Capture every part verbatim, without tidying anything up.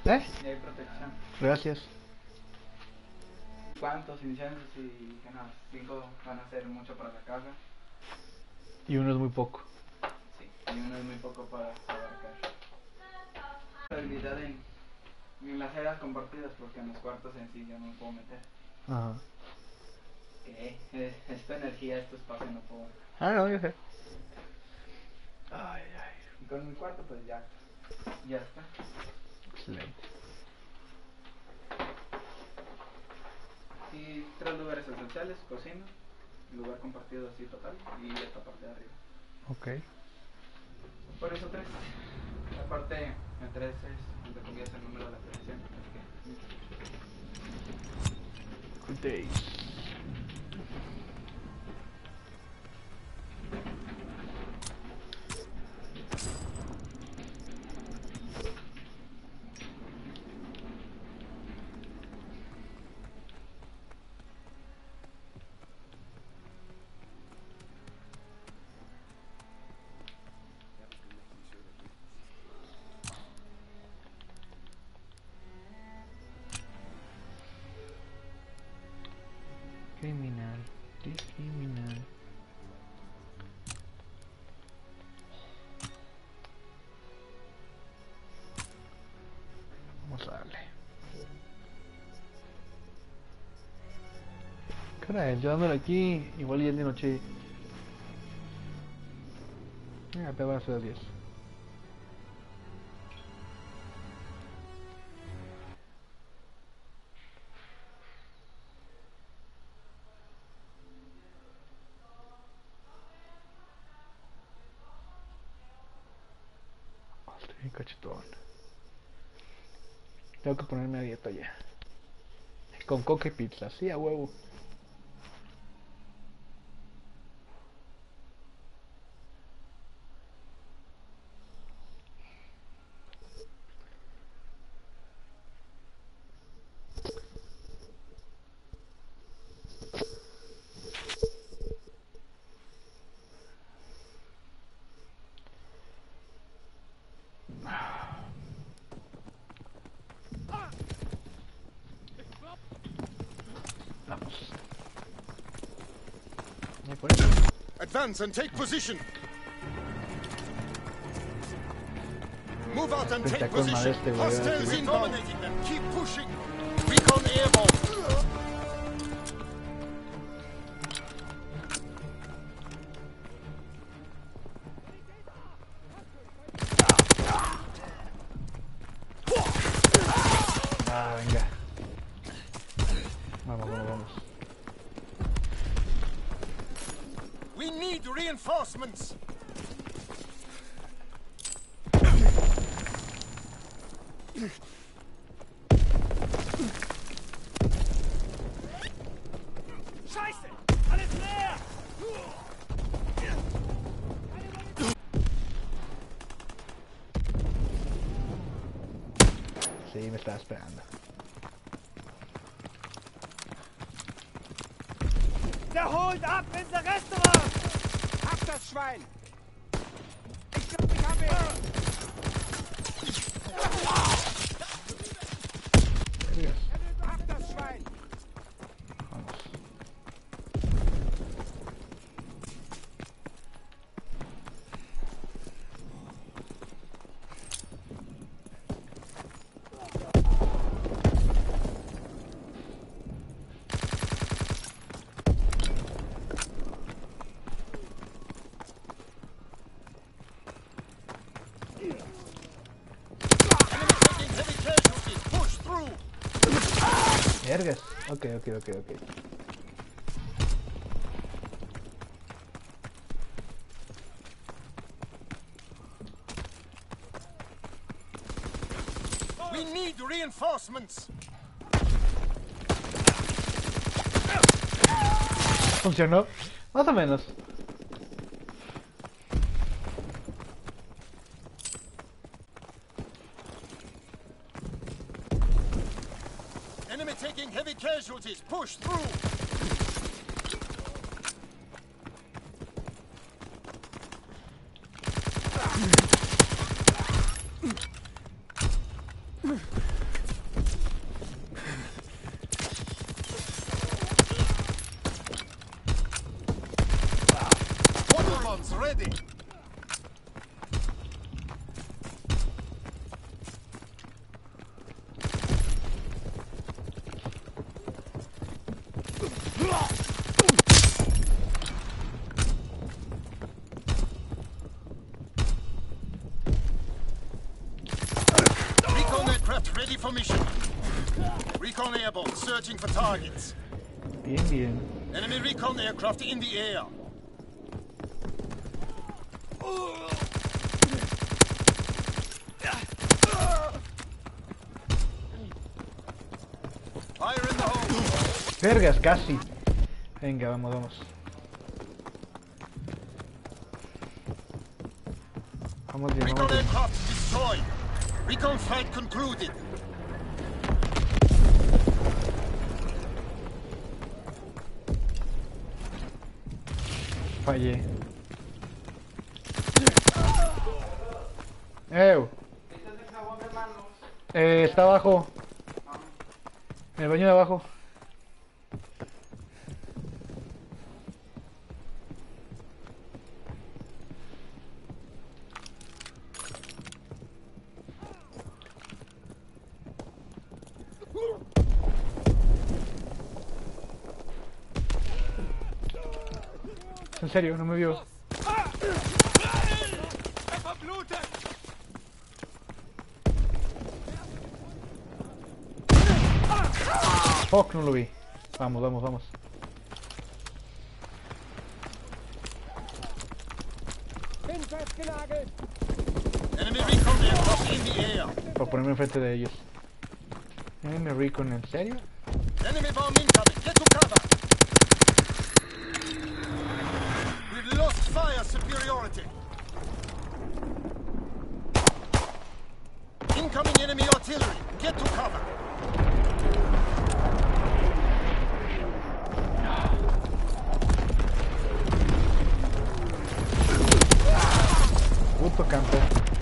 ¿Eh? Y hay protección. Gracias. ¿Cuántos iniciantes y que nada? Cinco van a ser mucho para la caja. Y uno es muy poco. Sí, y uno es muy poco para abarcar. La habilidad en, en las áreas compartidas, porque en los cuartos en sí yo no puedo meter. Ajá. ¿Qué? Es, es tu energía, es tu espacio, no puedo. Ah, no, yo sé. Ay, ay. Y con mi cuarto pues ya, ya está. Excelente. Y tres lugares esenciales, cocina, lugar compartido así total y esta parte de arriba. Ok. Por eso tres. Aparte, el tres es, entre comillas, el número de la creación. Good days. Criminal, criminal. Vamos a darle. Caray, yo dándole aquí, igual y el de noche. Ah, te van a ser diez. Estoy bien cachetón. Tengo que ponerme a dieta ya. Con coca y pizza, sí, a huevo. Vamos. ¿Me por eso? Advance and take position. Move out and take Pentacón position. este, güey, Hostiles así. inbound. Dominating them. Keep pushing. Recon airborne. Ah, venga. Vamos, vamos, vamos. We need reinforcements. Scheiße! Alles leer! Sí, me estaba esperando. Der holt ab ins Restaurant! Hab das Schwein. Ich glaube, ich habe ihn. Vergas. Hab das Schwein. Vamos. Enemy taking heavy casualties. Push through. Vergas. Ok, ok, ok, ok. We need reinforcements. ¿Funcionó? Más o menos. Enemy taking heavy casualties. Push through. for mission. Recon airborne searching for targets. Bien, bien. Enemy recon aircraft in the air. Fire in the hole. Vergas, casi. Venga, vamos, vamos. Vamos bien, Recon vamos bien. aircraft destroyed. Recon flight concluded. Fallé. ¡Ew! ¿Este es el jabón de manos? Eh, está abajo. En el baño de abajo. En serio, no me vio. Er verblutet! Fuck, no lo vi. Vamos, vamos, vamos. Bin festgenagelt! Enemy recon aircraft in the air. Para ponerme enfrente de ellos. Enemy Recon, ¿en serio? Enemy bomb incoming. Get to cover. We've lost fire superiority. Incoming enemy artillery. Get to cover. Puto campo.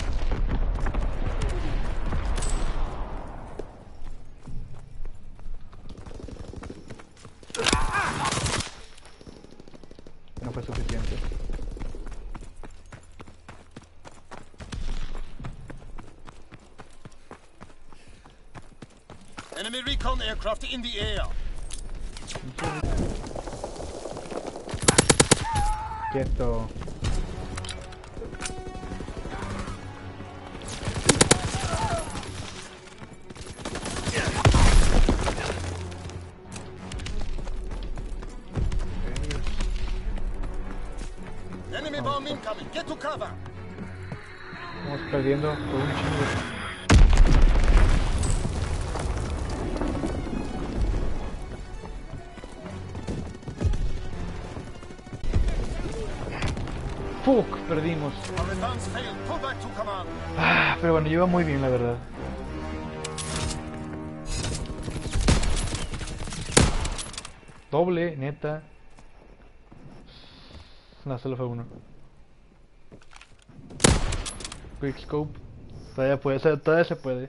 No fue suficiente. Enemy recon aircraft in the air. Quieto. Enemy bomb incoming. Get to cover. Vamos perdiendo por un chingo. Fuck, perdimos. Our advance failed. Pull back to command. Ah, pero bueno, lleva muy bien, la verdad. Doble, neta. No, solo fue uno. Quick scope. Todavía puede ser, todavía se puede.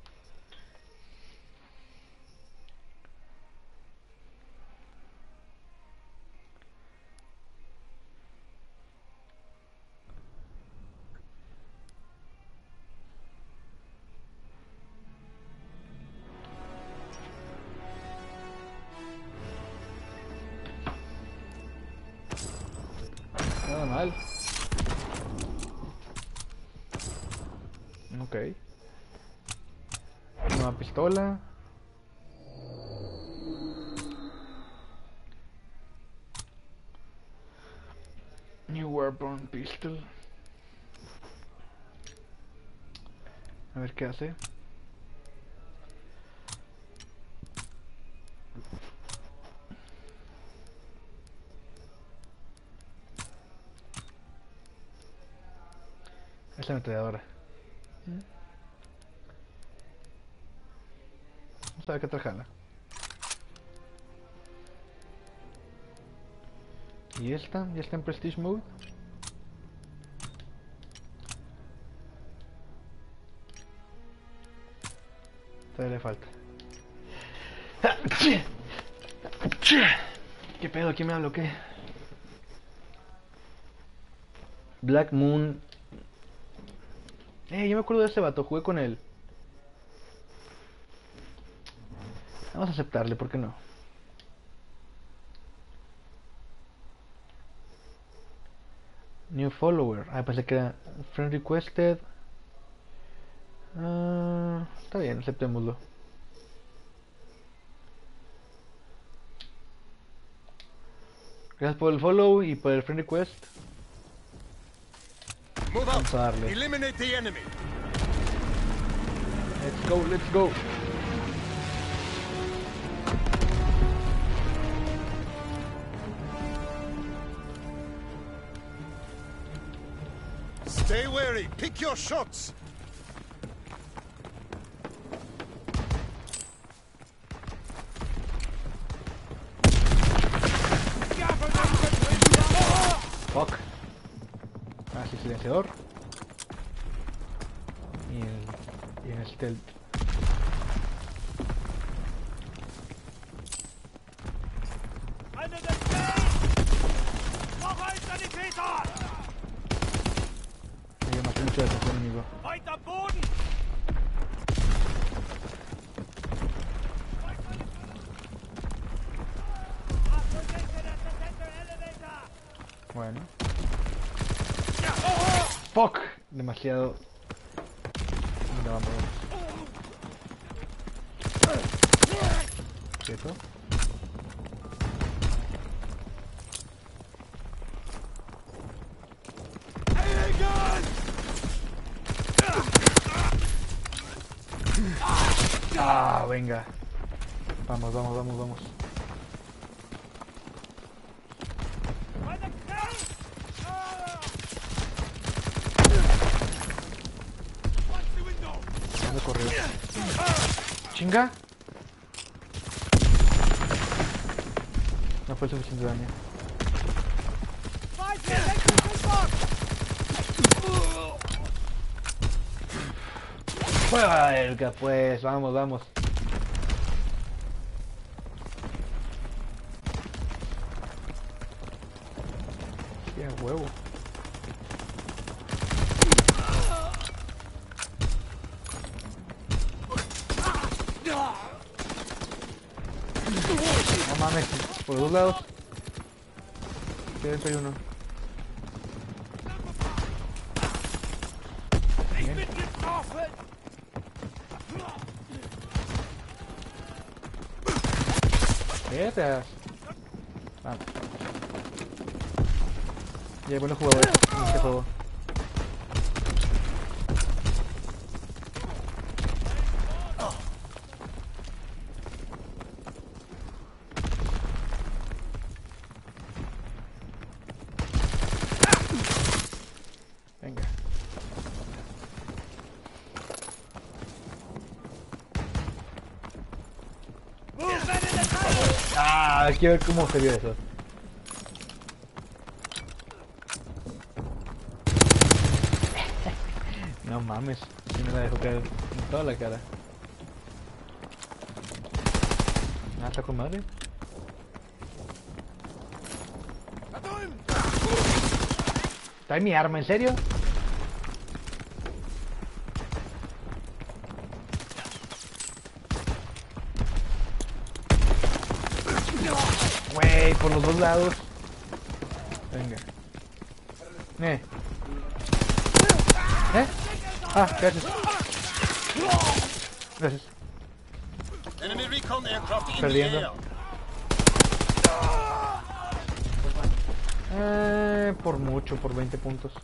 Nada mal. Ok. Nueva pistola. New Weapon Pistol. A ver qué hace. Es la ametralladora. Vamos a ver qué tal jala. ¿Y esta? ¿Ya está en Prestige Mode? Todavía le falta. ¿Qué pedo? ¿Quién me habla o qué? Black Moon. Eh, yo me acuerdo de ese vato, jugué con él. Vamos a aceptarle, ¿por qué no? New follower. Ah, pensé que era friend requested. Ah, está bien, aceptémoslo. Gracias por el follow y por el friend request. Move Vamos a out. darle. Eliminate the enemy. Let's go, let's go. Stay wary. Pick your shots. Fuck. Ah, sí, silenciador. Y en, y en el stealth. Under the stage! Noch ein Sanitäter! Me maté mucho de ese enemigo. Weiter Boden! Achtung, hinter der Center Elevator! Bueno. Fuck. Demasiado. No, vamos. ¿Quieto? Ah, venga. Vamos, vamos, vamos, vamos. Meine Kraft! Ah! Watch the window! ¿Dónde corrió? ¿Chinga? No fue suficiente daño. Weiter, Electrical Box! Fuerga, pues, vamos, vamos. Qué huevo. No mames, por los dos lados. Siempre hay uno. Ich bin getroffen! Vergas. Vamos. Ya hay buenos jugadores en este juego. Venga. Movement in the tunnel! Ah, quiero ver cómo se vio eso. No mames, si me la dejó caer en toda la cara. Ah, está con madre. Trae mi arma, ¿en serio? Güey, por los dos lados. Venga. Eh. ¿Eh? Ah, gracias. Gracias. Enemy recon aircraft in the Perdiendo. air. Eh, por mucho, por veinte puntos.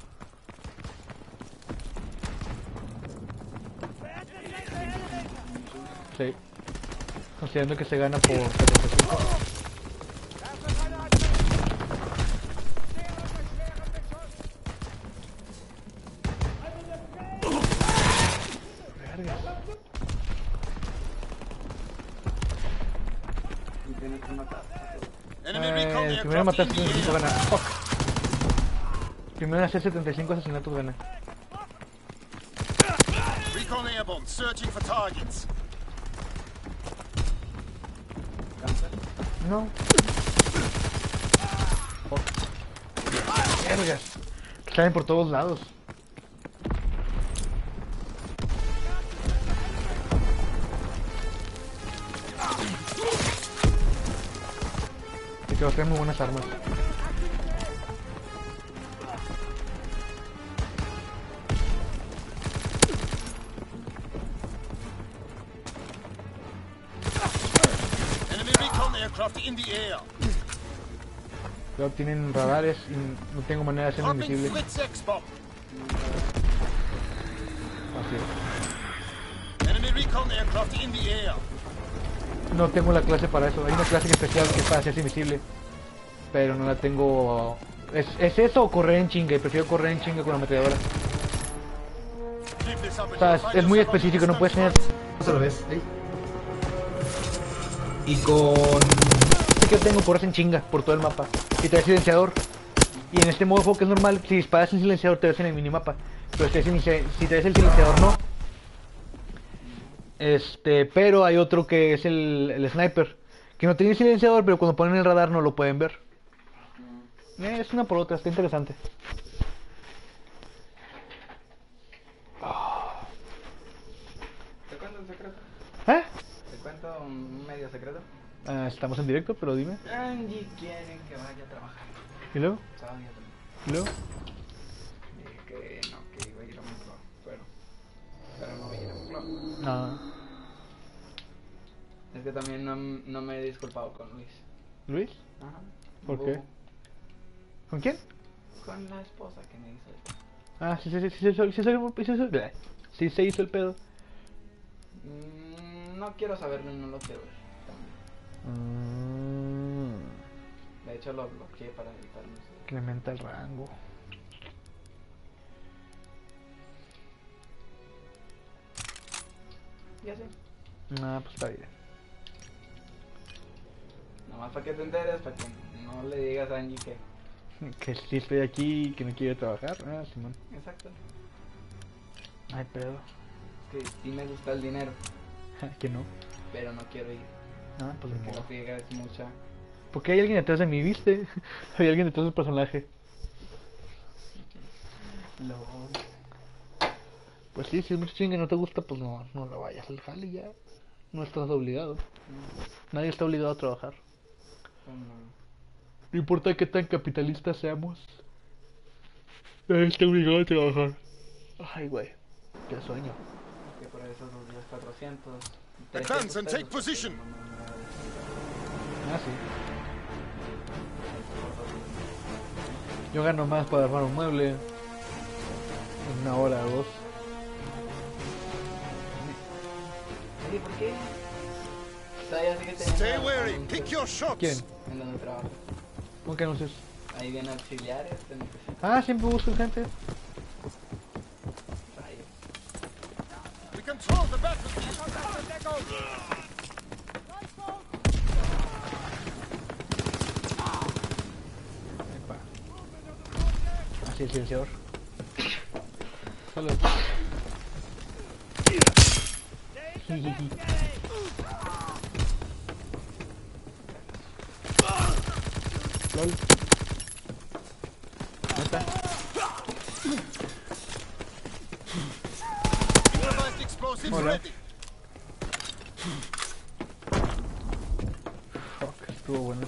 Sí. Considerando que se gana por setenta y cinco. Verga. Y tienes que matar. Enemy recon Eh, primero matar aircraft in setenta y cinco the air. gana. Fuck. Primero hacer setenta y cinco asesinatos gana. Recon airborne, searching for targets. Cáncer. No. Fuck. Vergas. Salen por todos lados. Y que traen muy buenas armas. Pero tienen radares y no tengo manera de hacerme Dropping invisible. Fritz X-bomb. Así es. Enemy recon aircraft in the air. No tengo la clase para eso. Hay una clase especial que es para hacerse invisible. Pero no la tengo... ¿Es, es eso o correr en chinga? Y prefiero correr en chinga con la ametralladora. Keep this up O sea, es, es muy específico, no puedes tener... Se lo ves. ¿eh? Y con... que yo tengo corres en chinga por todo el mapa. Y trae silenciador. Y en este modo de juego que es normal, si disparas sin silenciador te ves en el minimapa. Pero si traes, si traes el silenciador no. Este, pero hay otro que es el, el sniper. Que no tiene silenciador, pero cuando ponen el radar no lo pueden ver. Eh, es una por otra, está interesante. ¿Te cuento un secreto? ¿Eh? ¿Te cuento un medio secreto? Ah, estamos en directo, pero dime. Angie quieren que vaya a trabajar. ¿Y luego? Sábado y domingo. ¿Y luego? Dije que no, que iba a ir a Moncloa, pero, pero no voy a ir a Moncloa. Ah, Es que también no, no me he disculpado con Luis. ¿Luis? Ajá. ¿Por Hubo- qué? ¿Con quién? Con la esposa que me hizo esto. Ah, sí, sí, sí, sí, sí, sí, sí, sí, sí, sí, sí, sí se hizo el pedo. Mm, no quiero saberlo y no lo quiero ver. Mm, De hecho lo bloqueé para evitarlo. incrementa el rango. Ya sé. Ah, pues está bien. Nomás para que te enteres, para que no le digas a Angie que... Que sí estoy aquí y que no quiero trabajar. Ah, Simón. Exacto. Ay, pedo. Es que sí me gusta el dinero, Que no. pero no quiero ir. Ah, pues ni Porque modo. la friega es mucha. Porque hay alguien detrás de mí, ¿viste? Hay alguien detrás del personaje. Lo... Pues sí, si es mucho chingue y no te gusta, pues no, no lo vayas al jale ya. No estás obligado. Nadie está obligado a trabajar. No. No importa qué tan capitalistas seamos. Nadie está obligado a trabajar. Ay, güey. Qué sueño. Que por eso los días cuatrocientos. Advance and take position. Ah, sí. Yo gano más para armar un mueble. En una hora o dos. Oye, ¿por qué? Todavía sigue teniendo Stay wary. anuncios Pick your shots. ¿Quién? En donde trabajo. ¿Cómo que anuncios? Ahí vienen auxiliares, te necesitan. Ah, siempre busco gente. Rayos. We control the battlefield. Epa. Así el silenciador. Solo. Lol. Ahí está. Improvised explosives Hola. ready. Fuck, estuvo bueno.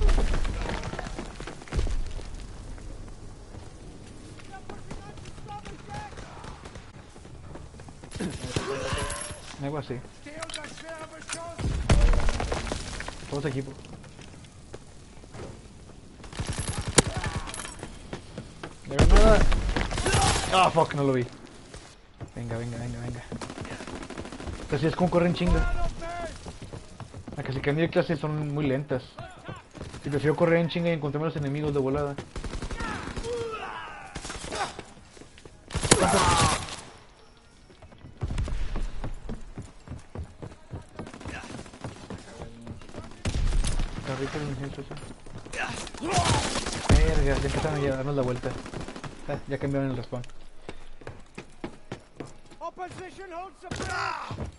Algo así. Todos equipo. De nada. Ah, fuck, no lo vi. Venga, venga, venga, venga. Así es como corren chinga. Las que se cambian de clase son muy lentas. Y prefiero correr en chinga y encontrarme a los enemigos de volada. Está rico el incienso ese. Verga, ya empezaron a darnos la vuelta. Ah, ya cambiaron el respawn. Opposition holds the bridge!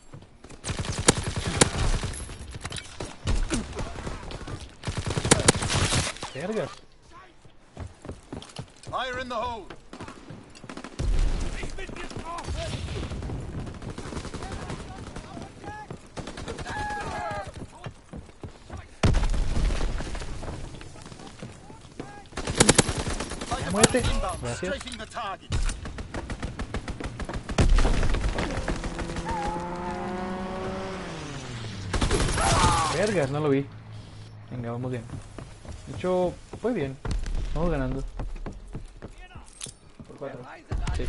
Vergas. Fire in the hole. Ya muerte. Inbound. Gracias. Strafing the target. Vergas, no lo vi. Venga, vamos bien. De hecho, Fue bien. Estamos ganando. Por cuatro. Sí.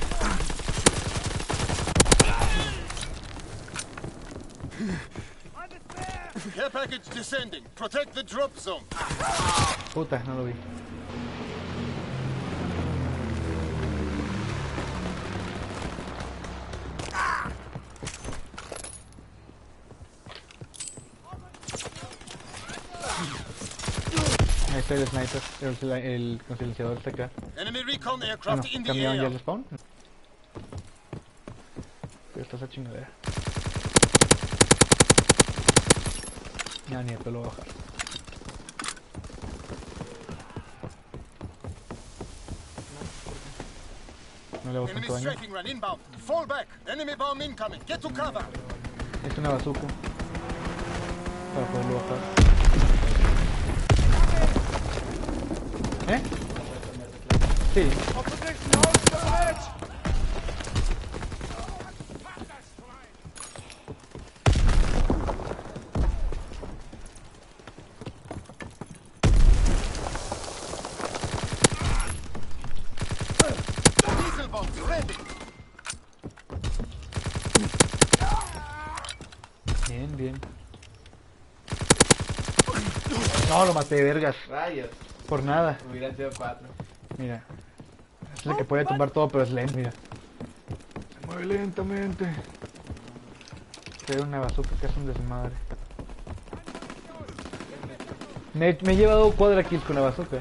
Care package descending. Protect the drop zone. Puta, no lo vi. Ahí está el sniper, el, el silenciador está acá. Enemy recon Ah, no, aircraft in the cambiaron ya air. el spawn. Pero está esa chingadera. Ya ni esto lo voy a bajar. No le hago Enemy tanto daño. strafing run inbound. Fall back. Enemy bomb incoming. Get to cover. Es una bazooka. Para poderlo bajar. ¿Eh? Sí. Opposition holds the bridge! Diesel bombs ready. Bien, bien. No, lo maté, vergas. Rayos. Por nada. Hubieran sido cuatro. Mira. Es el que puede tumbar todo, pero es lento, mira. Se mueve lentamente. Pero una bazooka que es un desmadre. Me, me he llevado cuadra kills con la bazooka.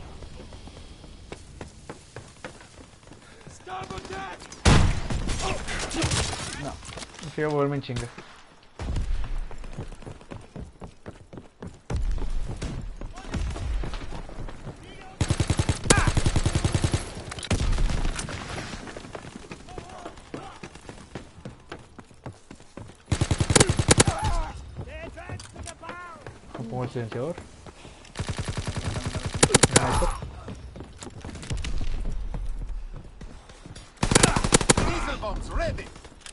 No, prefiero volverme en chinga. Pongo el silenciador. Sniper. Diesel bombs ready.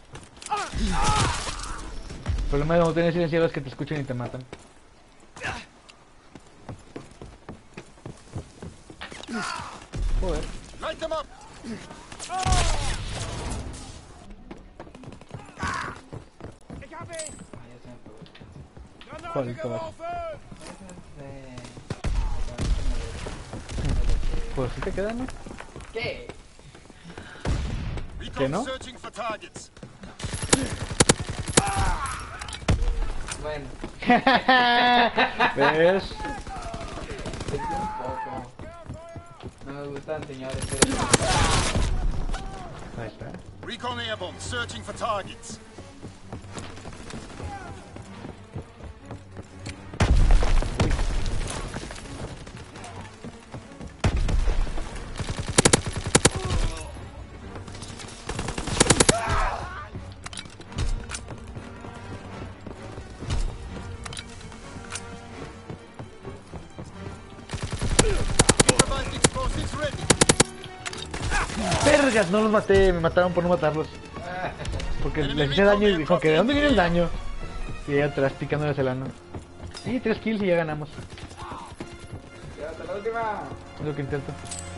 El problema de no tener silenciador es que te escuchan y te matan. Joder. Light them up. Ich hab ihn! Ah, ya se me pegó. ¿Cuál Granate todo? geworfen! Pues sí te quedan, ¿no? ¿Qué? Recon no? searching for targets. Bueno, ¿Ves? es un poco. No me gustan, señores, pero... Ahí está. Recon airborne searching for targets. Improvised explosives ready. ¡Vergas! No los maté, me mataron por no matarlos. Porque les hice daño y dijo que ¿de dónde viene el daño? Y ahí atrás picándoles el ano. Sí, tres kills y ya ganamos. Hasta la última. Es lo que intento.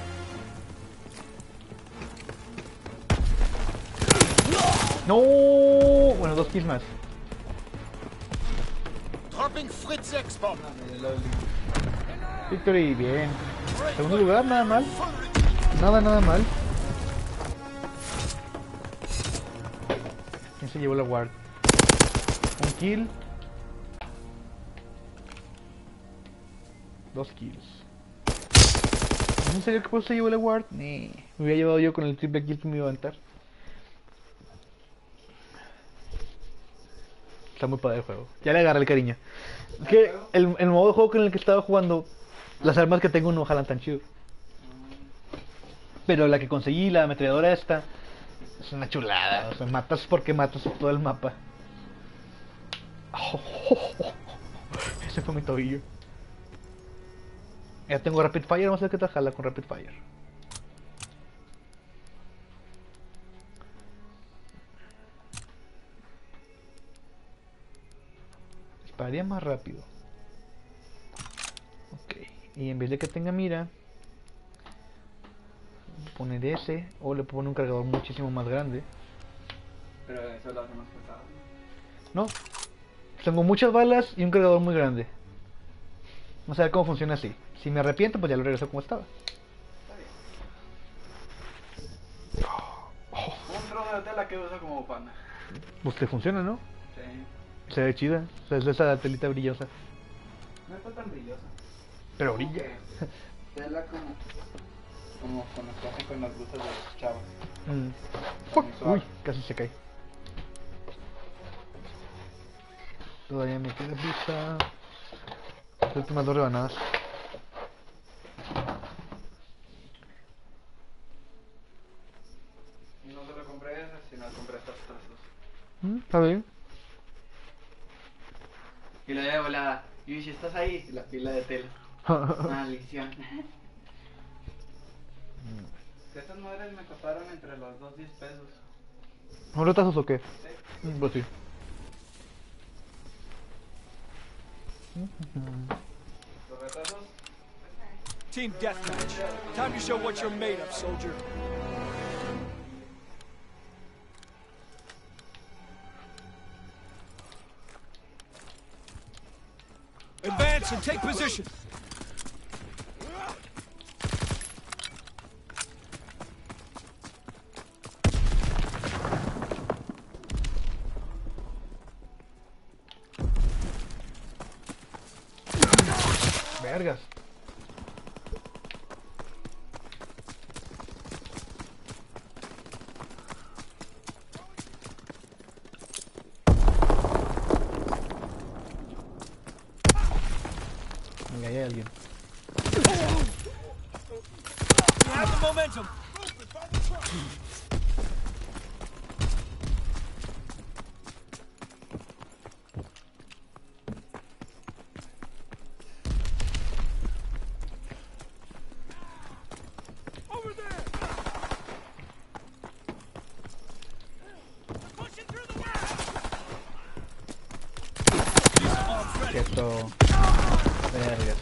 ¡No! Bueno, dos kills más. Dropping Fritz X bomb. Victory, bien. Segundo lugar, nada mal. Nada, nada mal. ¿Quién se llevó la ward? Un kill. Dos kills. ¿Es en serio que pues se llevó la ward? Ni. Me hubiera llevado yo con el triple kill que me iba a aventar. Está muy padre el juego. Ya le agarré el cariño. Es que el, el modo de juego con el que estaba jugando, las armas que tengo no jalan tan chido. Pero la que conseguí, la ametralladora esta, es una chulada. O sea, matas porque matas todo el mapa. Oh, oh, oh. Ese fue mi tobillo. Ya tengo Rapid Fire, vamos a ver qué tal jala con Rapid Fire. Dispararía más rápido. Ok, Y en vez de que tenga mira, poner ese o le pone un cargador muchísimo más grande. Pero eso lo hacemos pesado. No, tengo muchas balas y un cargador muy grande. Vamos a ver cómo funciona así. Si me arrepiento, pues ya lo regreso como estaba. Está bien. Un trozo de tela que uso como bufanda. Pues te funciona, ¿no? Sí. Se ve chida. O sea, es de esa telita brillosa. No está tan brillosa. Pero Como brilla. que Tela como. Como con los que hacen con las blusas de los chavos. Mm. Está muy suave. Uy, casi se cae. Todavía me queda blusa. Las últimas dos rebanadas. No solo compré esas, sino compré estas trozos. Mm, Está bien. Y la de volada. Y si estás ahí, la pila de tela. Maldición. Estas madres me costaron entre los dos diez pesos. ¿Un retazos o qué? Sí. Mm, Pues sí. Los retazos. Team deathmatch. Time to show what you're made of, soldier. Advance and take position. Vergas. Venga, ahí hay alguien. You have the momentum. Over there. Pushing through the wall. Quieto. Vergas.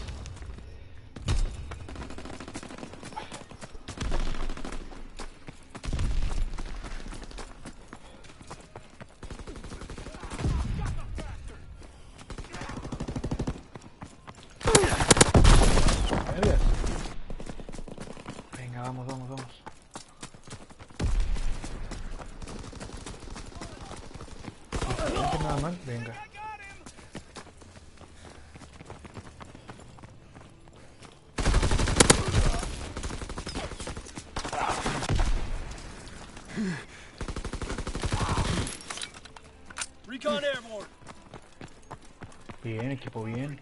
Vergas. Venga, vamos, vamos, vamos. No hay nada mal, venga. Recon airborne. Bien, equipo, bien.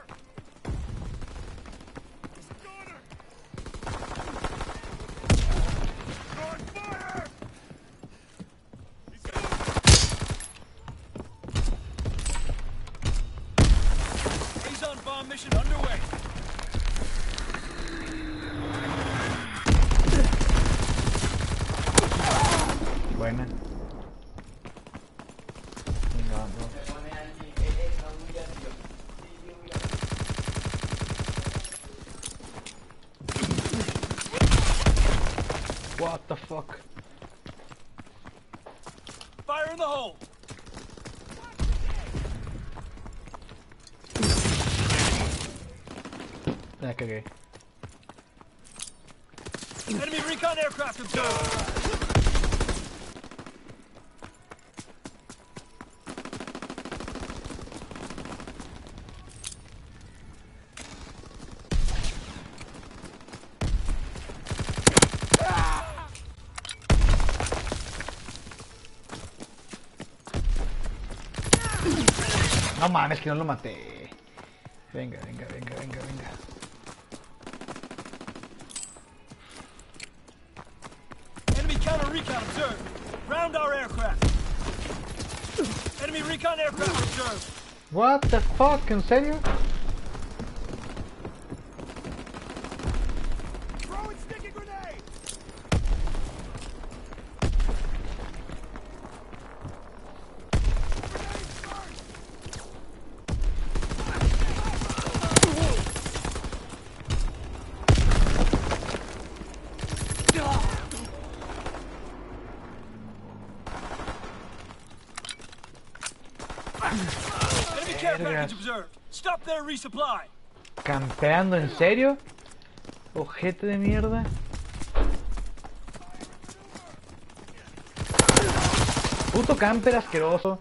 Liaison bomb mission underway. Buena. Venga, vamos. Se pone allí. Eh, eh, no muy ácido. Sí, sí, muy ácido. What the fuck? Fire in the hole. La cagué. Enemy recon aircraft observed. No mames, que no lo maté. Venga, venga, venga, venga, venga. Enemy counter recon observed. Round our aircraft. Enemy recon aircraft observed. What the fuck, ¿en serio? Throwing sticky grenade. Enemy care Vergas. package observed. Stop their resupply. ¿Campeando en serio? Ojete de mierda. Puto camper asqueroso.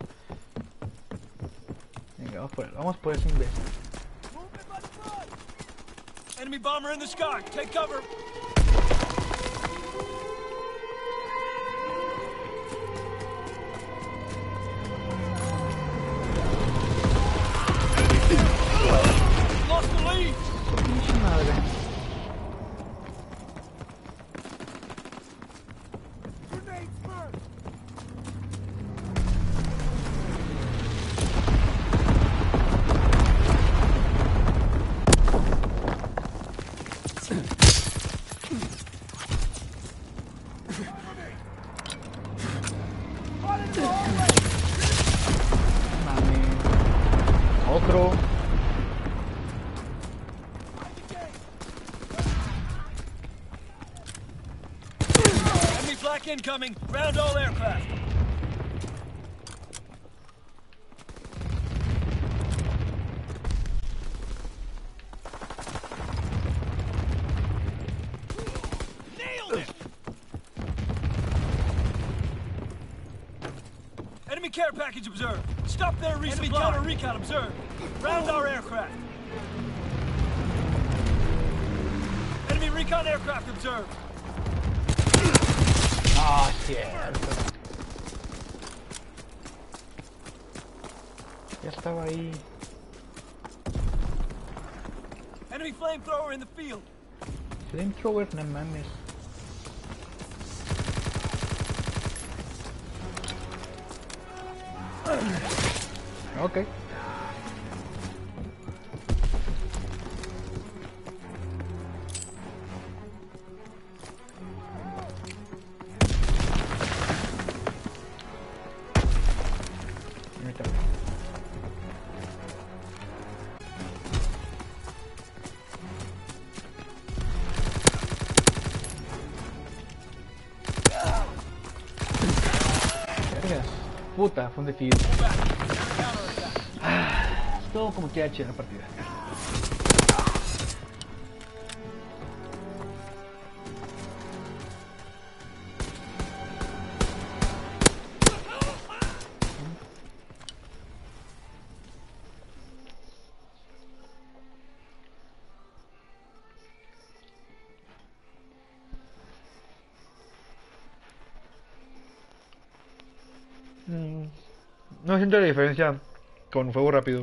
Venga, vamos por él. Vamos por ese imbécil. Enemy bomber in the sky. Take cover. Lost the lead. Pinche madre. Mami. Otro. Enemy flak incoming. Round all aircraft. Nailed it. Enemy care package observed. Stop their resupply. Enemy counter recon observed. Round our aircraft. Enemy recon aircraft observed. Ah, cierto. Ya estaba ahí. Enemy flamethrower in the field. Flamethrower, no mames. Ok. Ahí está. Vergas. Puta, fue un defeat. Ah, todo como que H en la partida. Mm, No siento la diferencia con fuego rápido.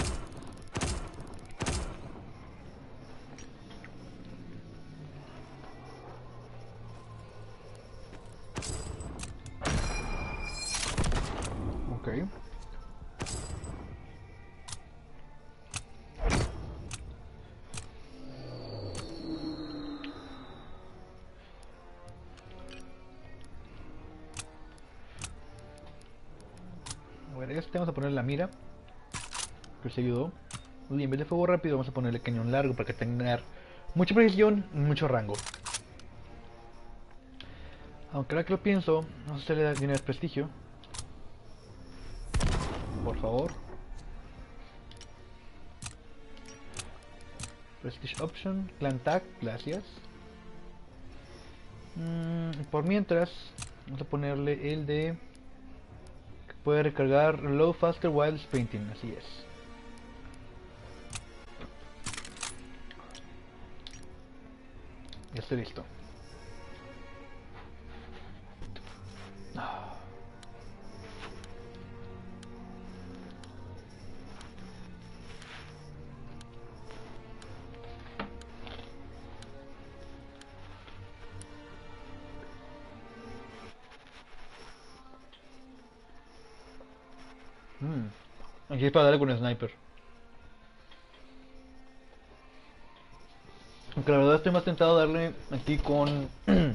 Ok. Bueno, este vamos a poner la mira, que se ayudó. Y en vez de fuego rápido vamos a ponerle cañón largo para que tenga mucha precisión y mucho rango. Aunque ahora que lo pienso, no sé si le da dinero prestigio. Por favor. Prestige Option, Clan Tag, gracias. Mm, por mientras, vamos a ponerle el de... que puede recargar Low Faster While Sprinting, así es. Ya estoy listo. Ah. Mm. Aquí es para darle con el sniper. Aunque la verdad estoy más tentado a darle aquí con...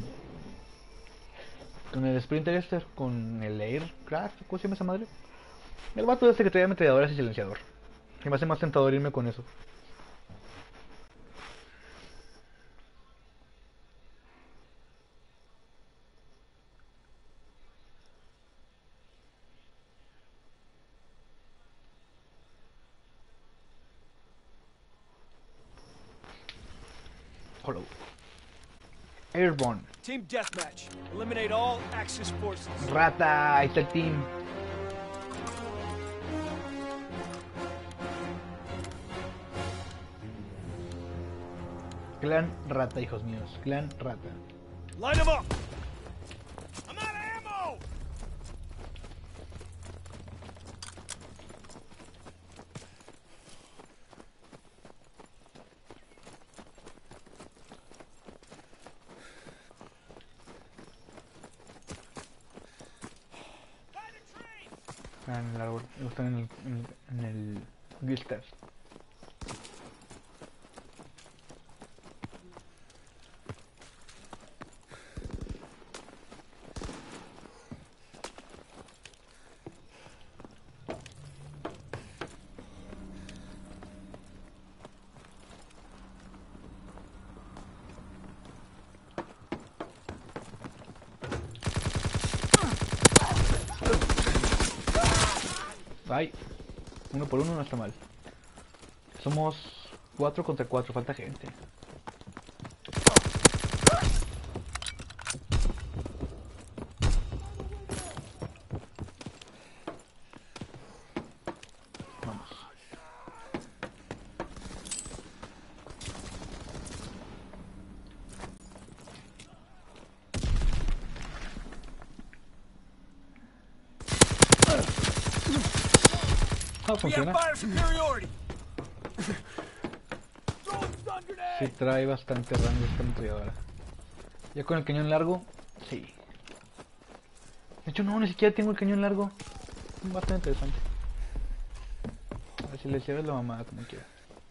con el Sprinter este, con el Aircraft, ¿cómo se llama esa madre? El vato este que trae ametralladoras y silenciador. Y me hace más tentador irme con eso. Follow. Airborne. Team deathmatch. Eliminate all Axis forces. Rata, ahí está el team. Clan Rata, hijos míos. Clan Rata. Line them up. I'm out of ammo. Ah, en el árbol. Están en el, en, en el Guilster. Ay, uno por uno no está mal. Somos cuatro contra cuatro, falta gente. Vamos. Ah, We have funciona. fire superiority. Throwing stun grenade. Sí, trae bastante rango esta ametralladora. Ya con el cañón largo, sí. De hecho, no, ni siquiera tengo el cañón largo. Bastante interesante. A ver si le cierras la mamada como quiera.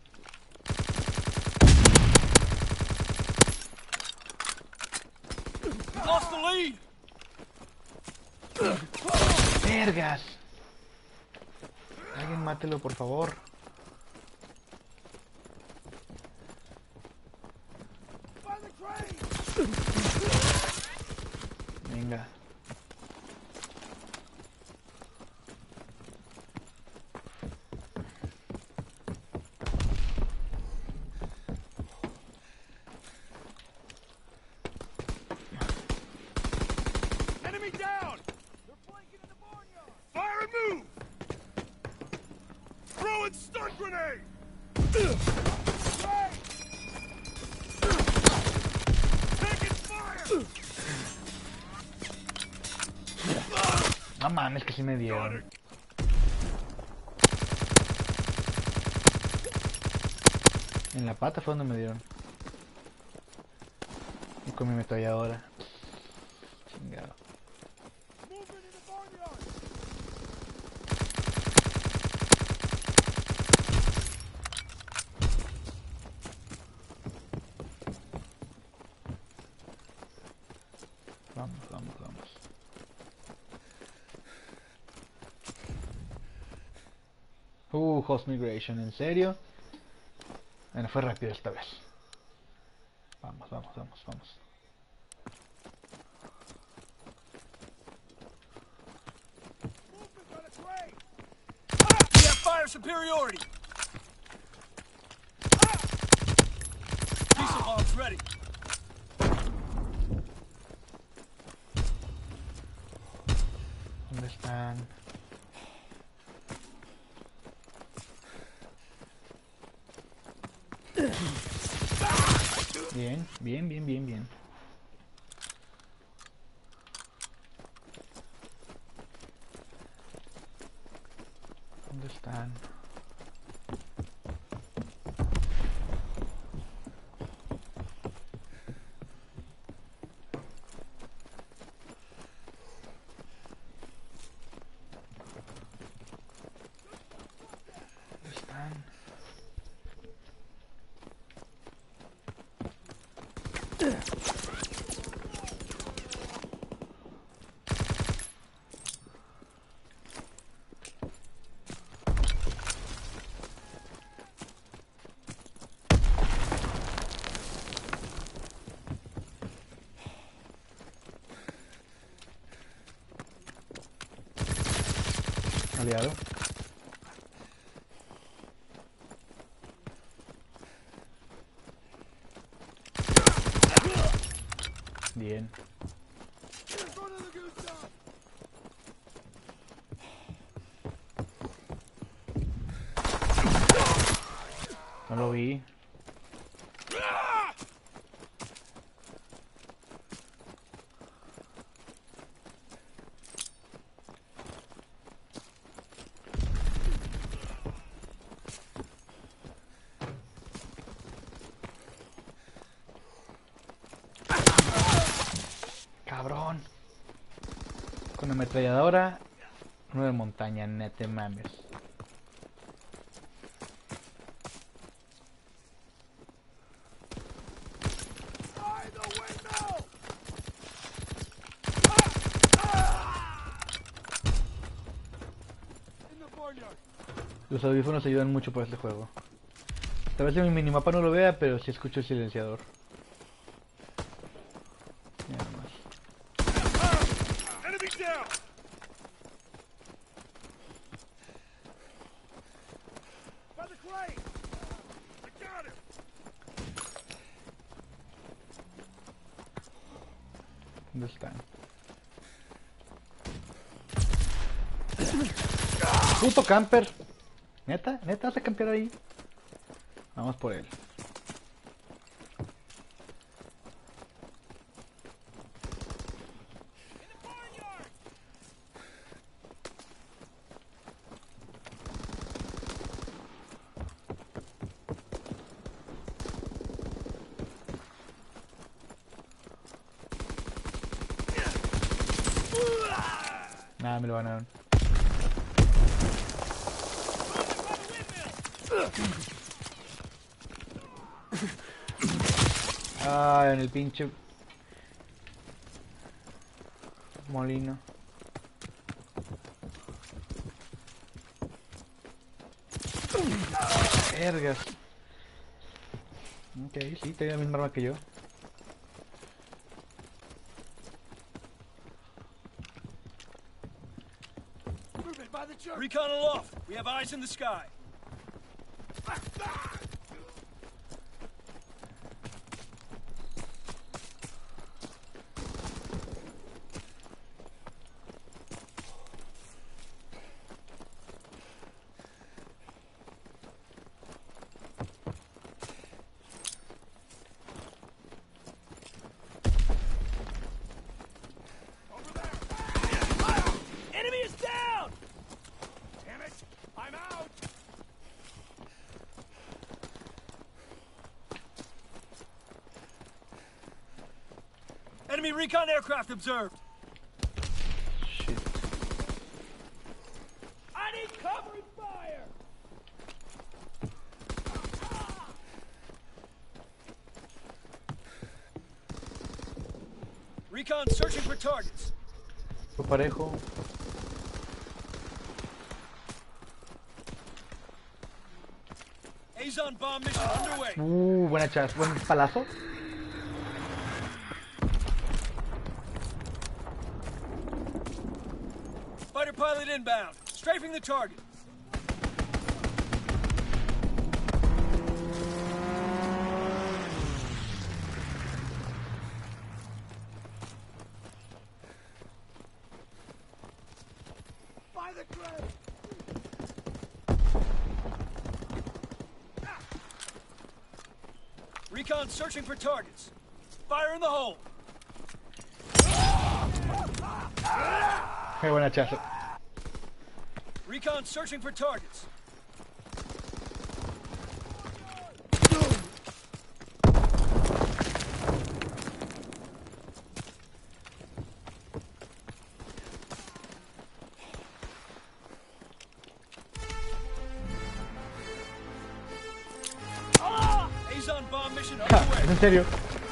Lost the lead. ¡Vergas! Alguien mátelo, por favor. Venga. Enemy down. They're flanking in the barnyard. Fire and move. Throwing stun grenade. Taking fire. No mames, que sí me dieron. En la pata fue donde me dieron. Y con mi ametralladora. Chingado. Movement in the barnyard. Vamos, vamos, vamos. Uh, host migration, ¿en serio? Bueno, fue rápido esta vez. Vamos, vamos, vamos, vamos. Movement on its way. Ah! We have fire superiority. Ah! Diesel bombs ready. ¿Dónde están? Bien, bien, bien, bien, bien. ¿Dónde están? ¿Dónde están? Aliado. Bien. No lo vi. Cabrón. Con la ametralladora. Uno de montaña, nete mames. Los audífonos ayudan mucho para este juego. Tal vez en mi minimapa no lo vea, pero sí escucho el silenciador. Nada más. ¿Dónde están? Puto camper. ¿Neta? ¿Neta vas a campear ahí? Vamos por él. Nada, me lo ganaron. Ah, en el pinche molino. Vergas. Ok, sí, tiene la misma arma que yo. Recon aloft. We have eyes in the sky. Enemy is down! Damn it! I'm out! Enemy recon aircraft observed. Shit. I need covering fire! Recon searching for targets. Fue parejo. Azon bomb mission underway. Uh, buena chas, buen palazo. Fighter pilot inbound. Strafing the target. By the grave. Recon searching for targets. Fire in the hole. Qué buena chas. Recon searching for targets. Azon bomb mission Ja, es underway. en serio.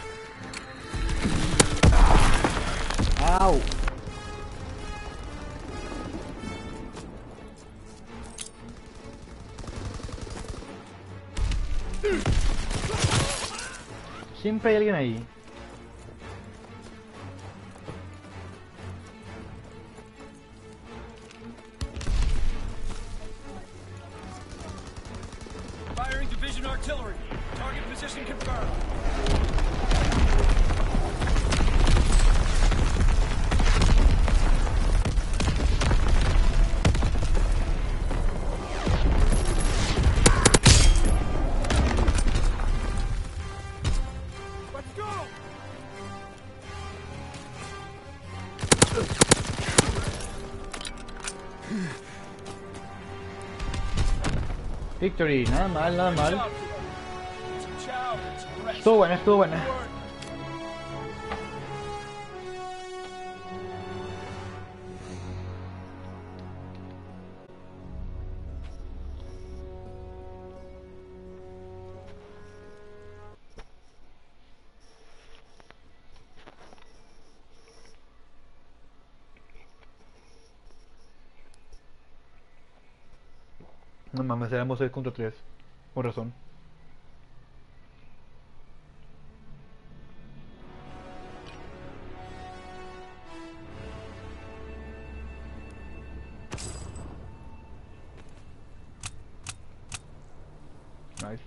Au. Siempre hay alguien ahí. Firing division artillery. Target position confirmed. Victory, nada mal, nada mal. Ciao. It's rest. Estuvo buena, estuvo buena. No mames, éramos seis contra tres. Por razón. Nice.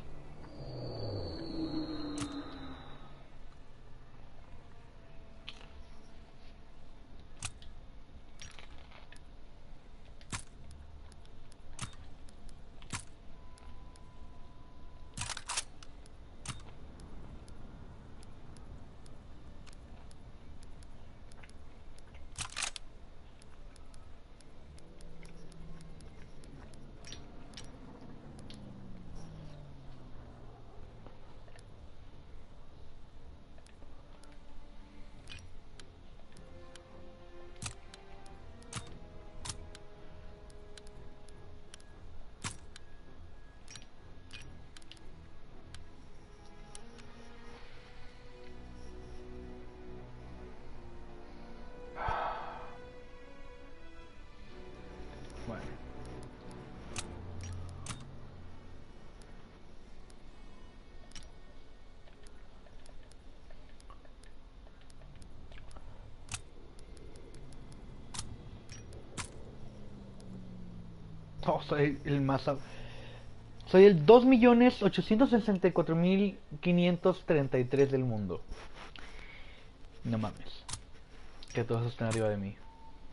Bueno. Oh, soy el más... ab- Soy el dos millones ochocientos sesenta y cuatro mil quinientos treinta y tres del mundo. No mames. Que todos están arriba de mí.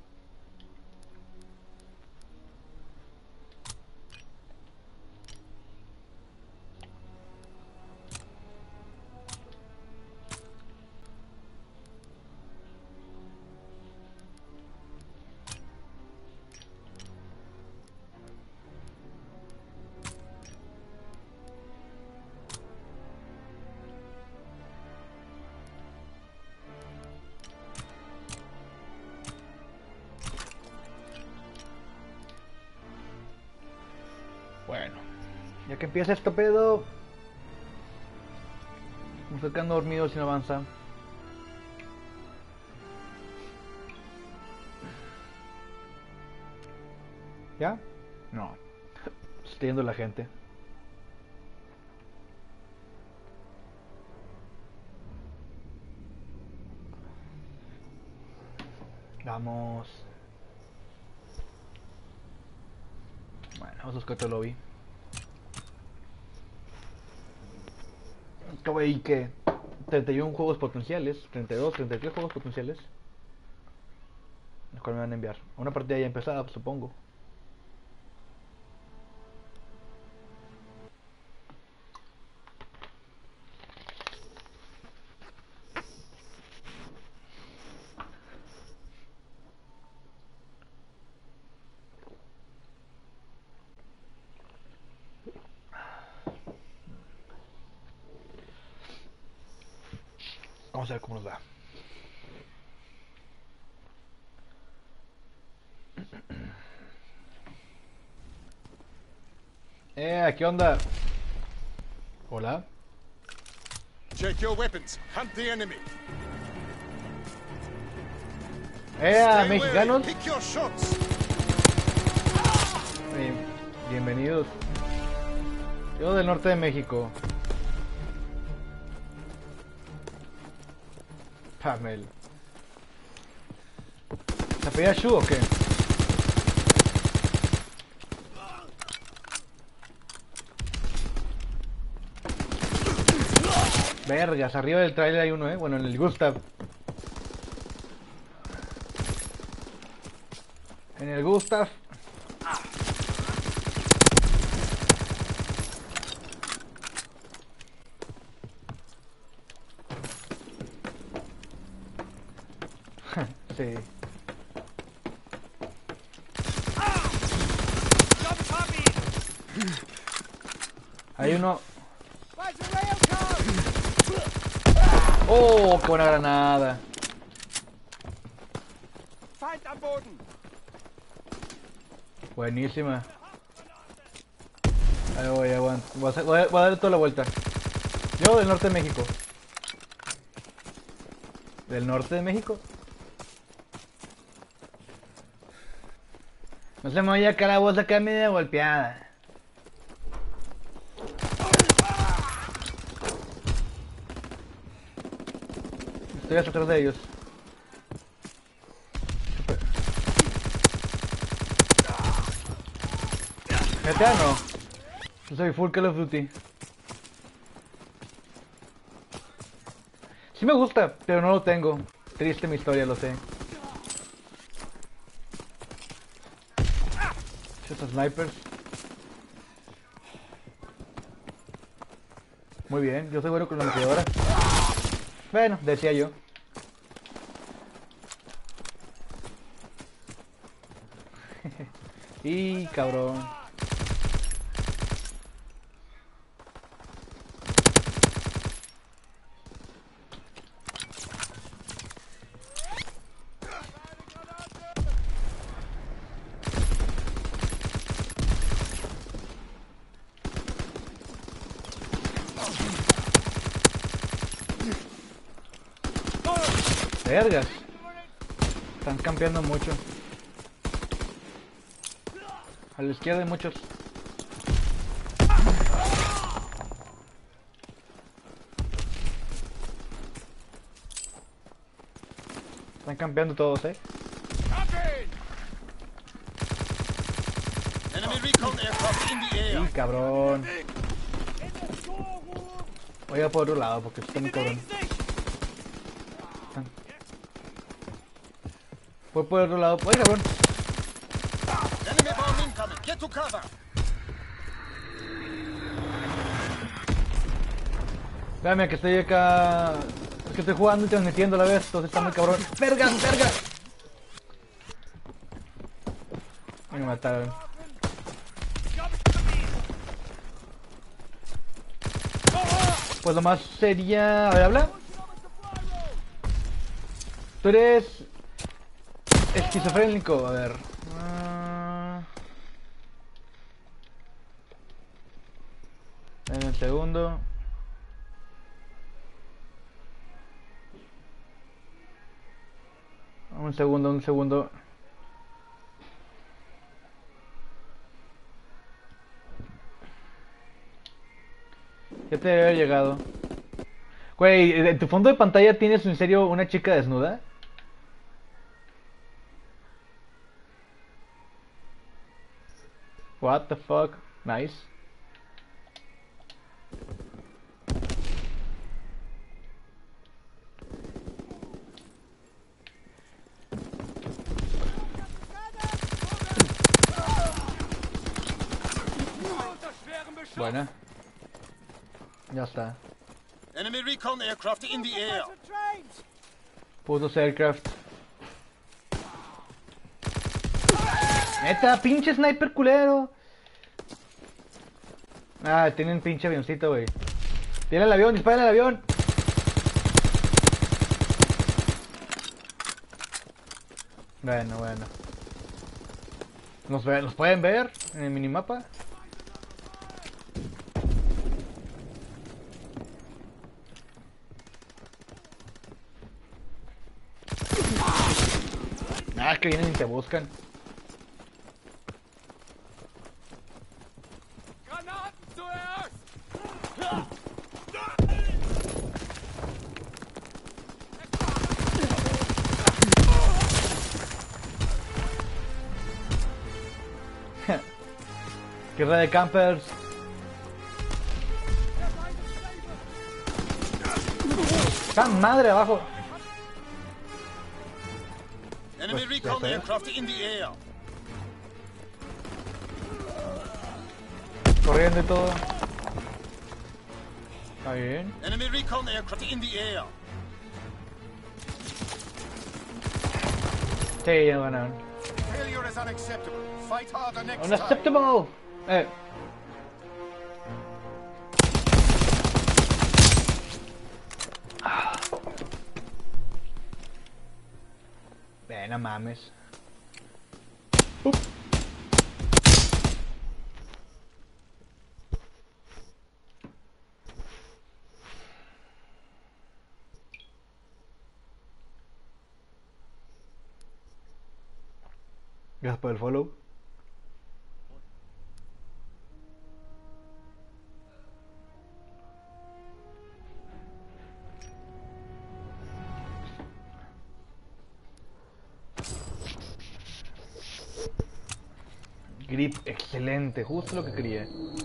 Bueno, ya que empieza este pedo, me estoy quedando dormido si no avanza. ¿Ya? No. Estoy yendo la gente. Vamos. Bueno, vamos a buscar otro lobby. Acabo de ir que treinta y uno juegos potenciales, treinta y dos, treinta y tres juegos potenciales. Los cuales me van a enviar. Una partida ya empezada, pues, supongo. Vamos a ver cómo nos va. Eh, ¿qué onda? Hola. Check your weapons. Hunt the enemy. Eh, Stay mexicanos. wary. Pick your shots. Eh, bienvenidos. Yo del norte de México. Pamel. ¿Se apellida Shu o qué? Vergas, arriba del trailer hay uno, eh. Bueno, en el Gustav. En el Gustav. Sí. uno. Where's the rail car? Oh, qué buena granada. Feind am Boden. Buenísima. Ahí voy, aguanta. Voy a, hacer- voy a- voy a dar toda la vuelta. Yo del norte de México. ¿Del norte de México? No se me oye acá la voz acá media golpeada. Estoy hasta atrás de ellos. G T A no. Yo soy full Call of Duty. Sí me gusta, pero no lo tengo. Triste mi historia, lo sé. Estos snipers. Muy bien, yo soy bueno con la metedora. Bueno, decía yo. Y cabrón. Vergas. Están campeando mucho. A la izquierda hay muchos. Están campeando todos, eh. Enemy recon aircraft in the air. Y cabrón. Voy a por otro lado porque está muy cabrón. Están- Voy por otro lado. ¡Ay, cabrón! Enemy bomb incoming. Get to cover. Véame que estoy acá. Es que estoy jugando y transmitiendo a la vez, entonces está muy cabrón. ¡Verga, verga! Me mataron. Pues lo más sería... A ver, habla. Tú eres... esquizofrénico, a ver. Ah. En el segundo. Un segundo, un segundo. Ya te debe haber llegado. Güey, ¿en tu fondo de pantalla tienes en serio una chica desnuda? What the fuck? Nice. Buena. Ya está. Enemy recon aircraft in the air. Trains. Putos aircraft. Neta, pinche sniper culero. Ah, tienen pinche avioncito, güey. Tiene el avión, dispara el avión. Bueno, bueno. ¿Nos, ve- ¿Nos pueden ver en el minimapa? Ah, que vienen y te buscan. Granaten zuerst! Guerra de campers. ¡Está madre abajo! Enemy Pues, recon ya sé. aircraft in the air. Corriendo y todo. Está bien. Enemy recon aircraft in the air. Sí, ya ganaron. Failure is unacceptable. Fight harder next time. Unacceptable. Eh. Eh, no mames. Gracias por el follow. Grip, excelente, justo lo que quería.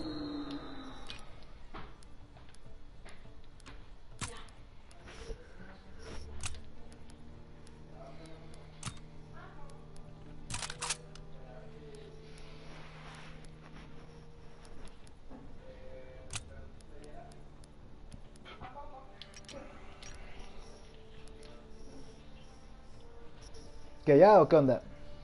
¿Qué allá o qué onda?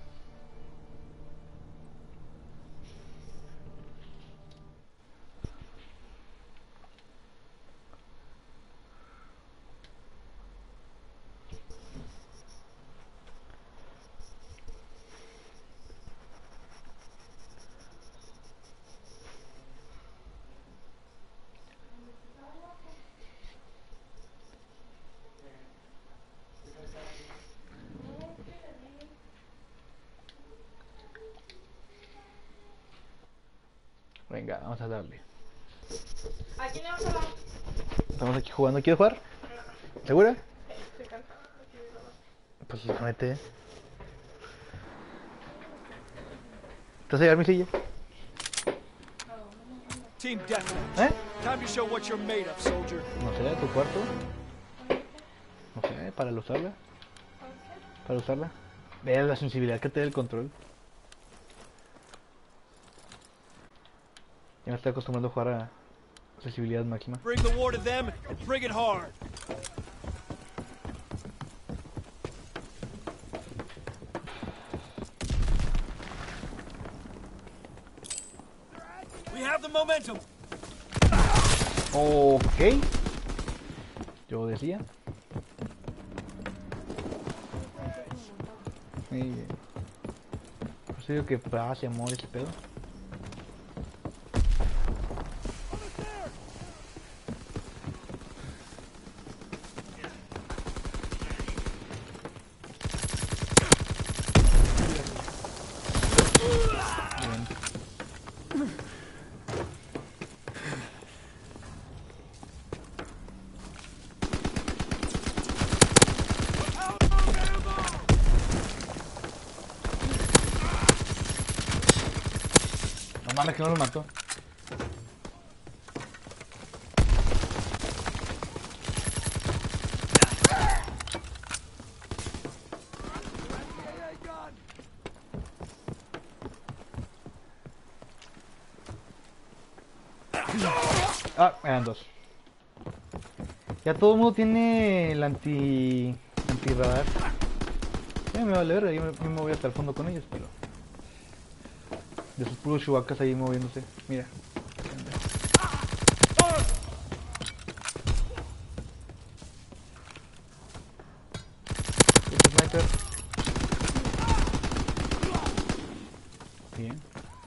Venga, vamos a darle. ¿A quién le vamos a dar? Estamos aquí jugando. ¿Quieres jugar? ¿Segura? Estoy cansada. Pues mete. ¿Te vas a llevar mi silla? Team Deathmatch. ¿Eh? Time to show what you're made of, soldier. No sé, tu cuarto. No sé, para usarla. Para usarla. Vea la sensibilidad que te da el control. Ya me estoy acostumbrando a jugar a sensibilidad máxima. Bring the war to them and bring it hard. We have the momentum. Ok. Yo decía. Muy bien. Por eso digo que paz y amor ese pedo. No mames que no lo mató. Ah, eran dos. Ya todo el mundo tiene el anti... anti-radar. Ya me vale verga, yo me, yo me voy hasta el fondo con ellos, pero... de esos puros chubacas ahí moviéndose. Mira. Este sniper. Bien.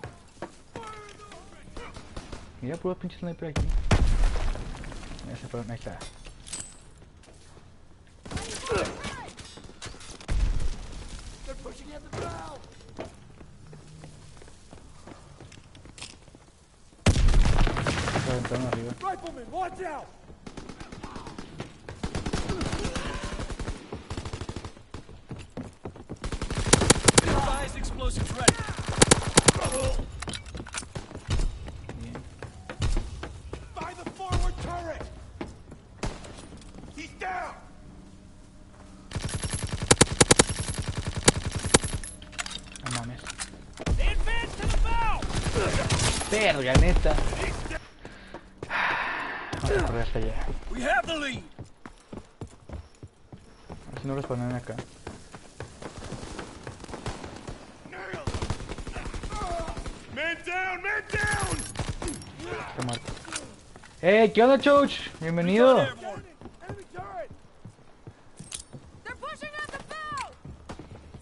Mira, puro pinche sniper aquí. Mira, se fueron, ahí está. They're pushing at the bow. Se aventaron arriba. Rifleman, watch out. Advised explosives ready. Bien. By the forward turret. He's down. No mames. Advance to the bow. Verga, neta. Vamos a correr hasta allá. We have the lead. A ver si no respawnan acá. Man down, man down. Está muerto. ¡Hey! ¿Qué onda, Choch? Bienvenido. Airborne. Enemy turret! They're pushing at the bow!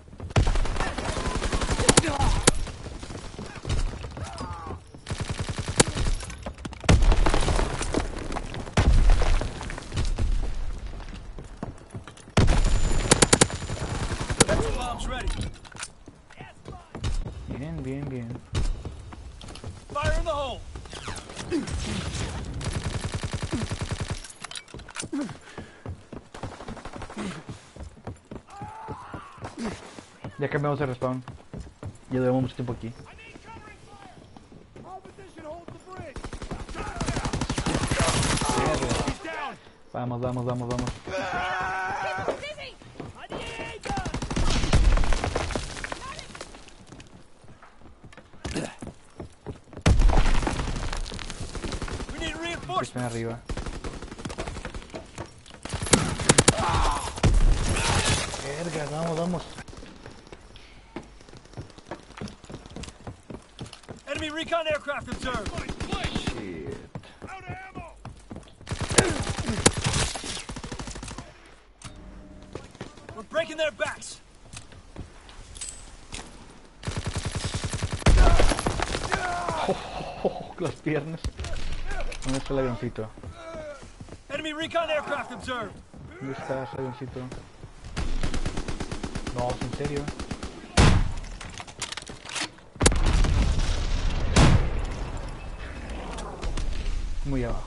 Bien, bien, bien. Fire in the hole. Ya cambiamos de respawn. Ya llevamos mucho tiempo aquí. Vamos, vamos, vamos, vamos. We need Que reinforcements. están arriba. Verga, vamos, vamos. Enemy recon aircraft observed. Shit. We're breaking their backs. Las piernas. ¿Dónde está el avioncito? Enemy recon aircraft observed. ¿Dónde está ese avioncito? No, en serio. Muy abajo.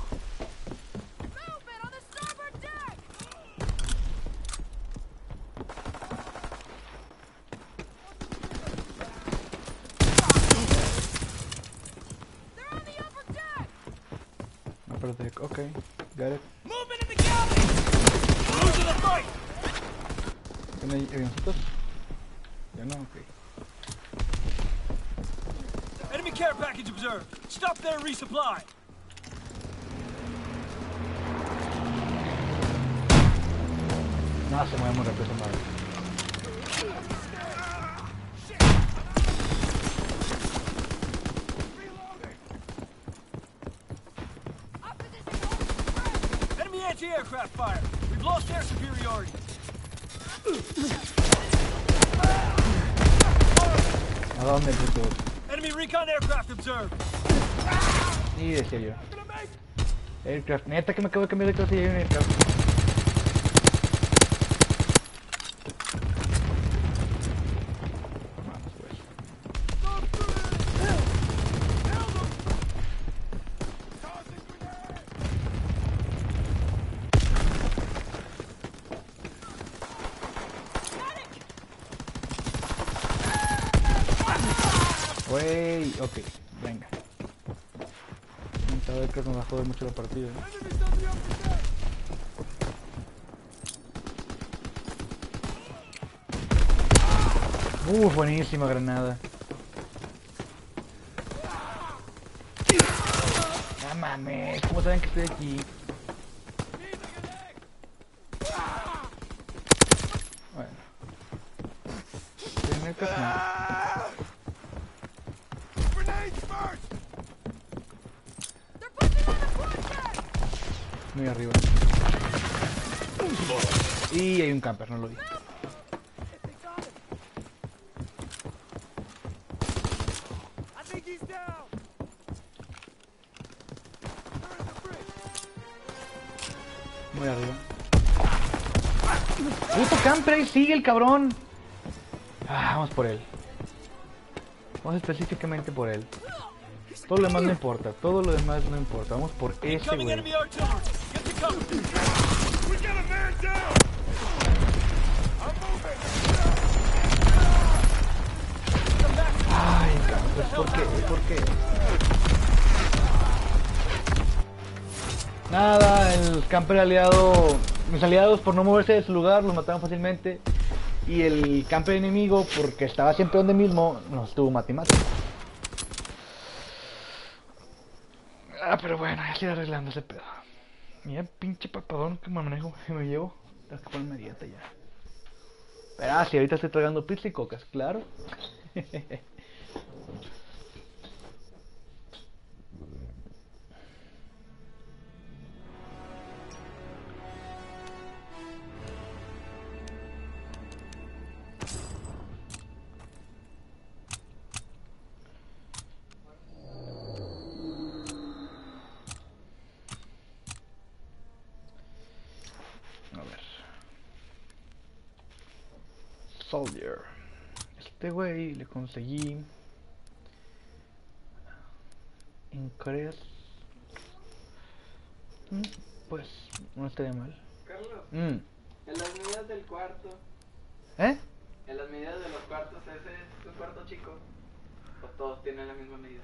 Upper deck, okay, got it. Movement in the galley. Losing the fight. ¿Tiene avioncitos? Ya no, ok. Enemy care package observed. Stop their resupply. No, se mueve muy rápido esa madre. Enemy anti-aircraft fire. We've lost air superiority. ¿A dónde, puto? Enemy recon aircraft observed. Y decía yo. Aircraft, neta que me acabo de cambiar de clase y hay un aircraft. Vamos, pues. Wey, ok, venga. Esta vez que nos va a joder mucho la partida. Uh, buenísima granada. No mames, ¿cómo saben que estoy aquí? Bueno. Primer casino. Muy arriba. Y hay un camper, no lo vi. Muy arriba. ¡Puto camper! Ahí sigue el cabrón. Ah, vamos por él. Vamos específicamente por él. Todo lo demás no importa. Todo lo demás no importa. Vamos por ese Incoming güey. enemy artillery. Get to cover. We got a man down! I'm moving! Ay, camper, ¿por qué? ¿Por qué? Nada, el camper aliado, mis aliados por no moverse de su lugar los mataron fácilmente. Y el camper enemigo, porque estaba siempre donde mismo, nos estuvo matemático. Ah, pero bueno, ya estoy arreglando ese pedo. Mira, pinche papadón que me manejo, que me llevo. Tengo que ponerme dieta ya. Pero ah, si ahorita estoy tragando pizza y cocas, claro. A ver. Soldier. Este güey le conseguí ¿Crees? Mm, Pues no estaría mal. Carlos, Mm. en las medidas del cuarto, ¿Eh? en las medidas de los cuartos, ¿ese es un cuarto chico? ¿O todos tienen la misma medida?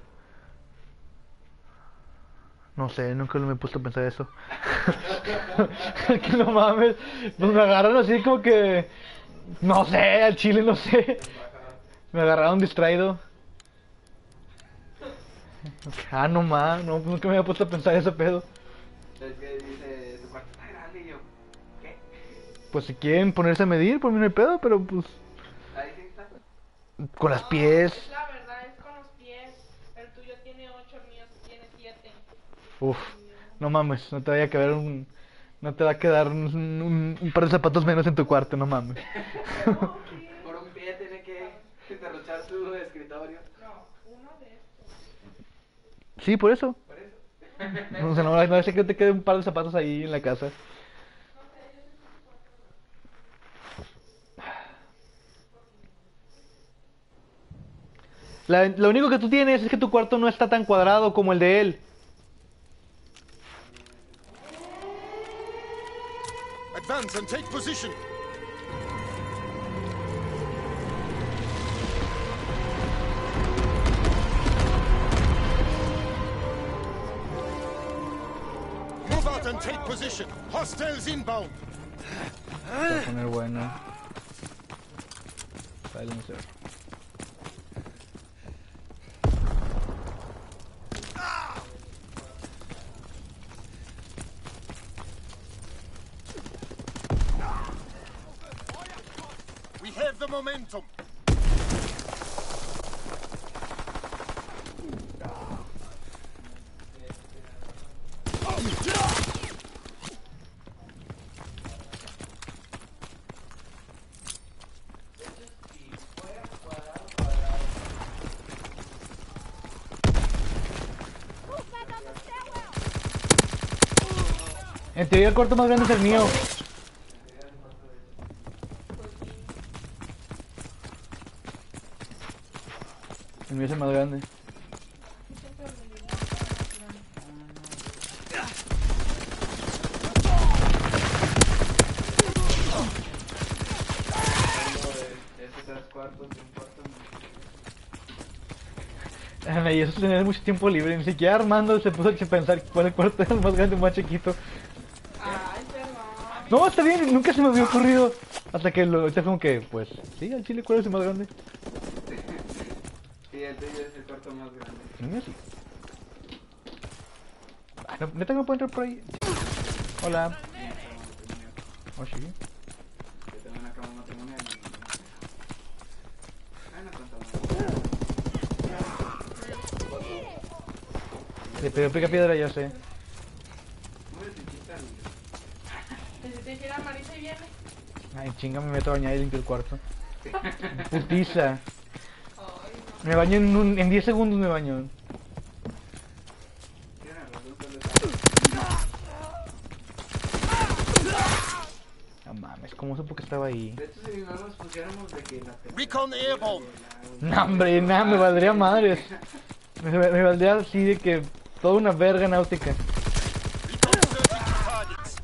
No sé, nunca me he puesto a pensar eso. Que no mames. Pues me agarraron así como que... No sé, al chile no sé. Me agarraron distraído. Ah, no mames, no, nunca me había puesto a pensar ese pedo. Es que dice, tu cuarto está grande y yo, ¿qué? Pues si quieren ponerse a medir, por mí no hay pedo, pero pues... Ahí sí está. Con las pies. Es la verdad, es con los pies. El tuyo tiene ocho, el mío tiene siete. Uf, no mames, no te vaya a quedar un... No te va a quedar un, un- un par de zapatos menos en tu cuarto, no mames. Por un pie tiene que derrochar su escritorio. No, uno de estos. Sí, por eso. Por eso. O sea, no, no es que te quede un par de zapatos ahí en la casa. La- lo único que tú tienes es que tu cuarto no está tan cuadrado como el de él. Advance and take position. Move out and take position. Hostiles inbound. Voy a poner bueno. Silencer. We have the momentum. En teoría el cuarto más grande es el mío. El mío es el más grande. Esos tres cuartos de un cuarto. Ana, y eso es tener mucho tiempo libre. Ni siquiera Armando se puso a pensar cuál el cuarto era el más grande o más chiquito. Ay, perdón. No, está bien, nunca se me había ocurrido. Hasta que lo ahorita como que, pues, sí, al chile, ¿cuál es el más grande? Sí, el tuyo es el cuarto más grande. El mío sí. Ay, no, neta que no puedo entrar por ahí. Hola. Oh, sí. Yo tengo una cama matrimonial. Ay, no contamos. Le pido pica piedra, ya sé. Muy chiquita. Si te dijera Marisa y viene. Ay, chinga, me meto a bañar y limpio el cuarto. Putiza. Ay, no. Me baño en, un, en diez segundos, me baño. Tiene razón, solo No mames, ¿cómo supo que estaba ahí? de hecho, si no nos pusiéramos de que la Recon airborne. No, hombre, nada, me valdría madres. Me, me valdría así de que toda una verga náutica. Recon searching for targets.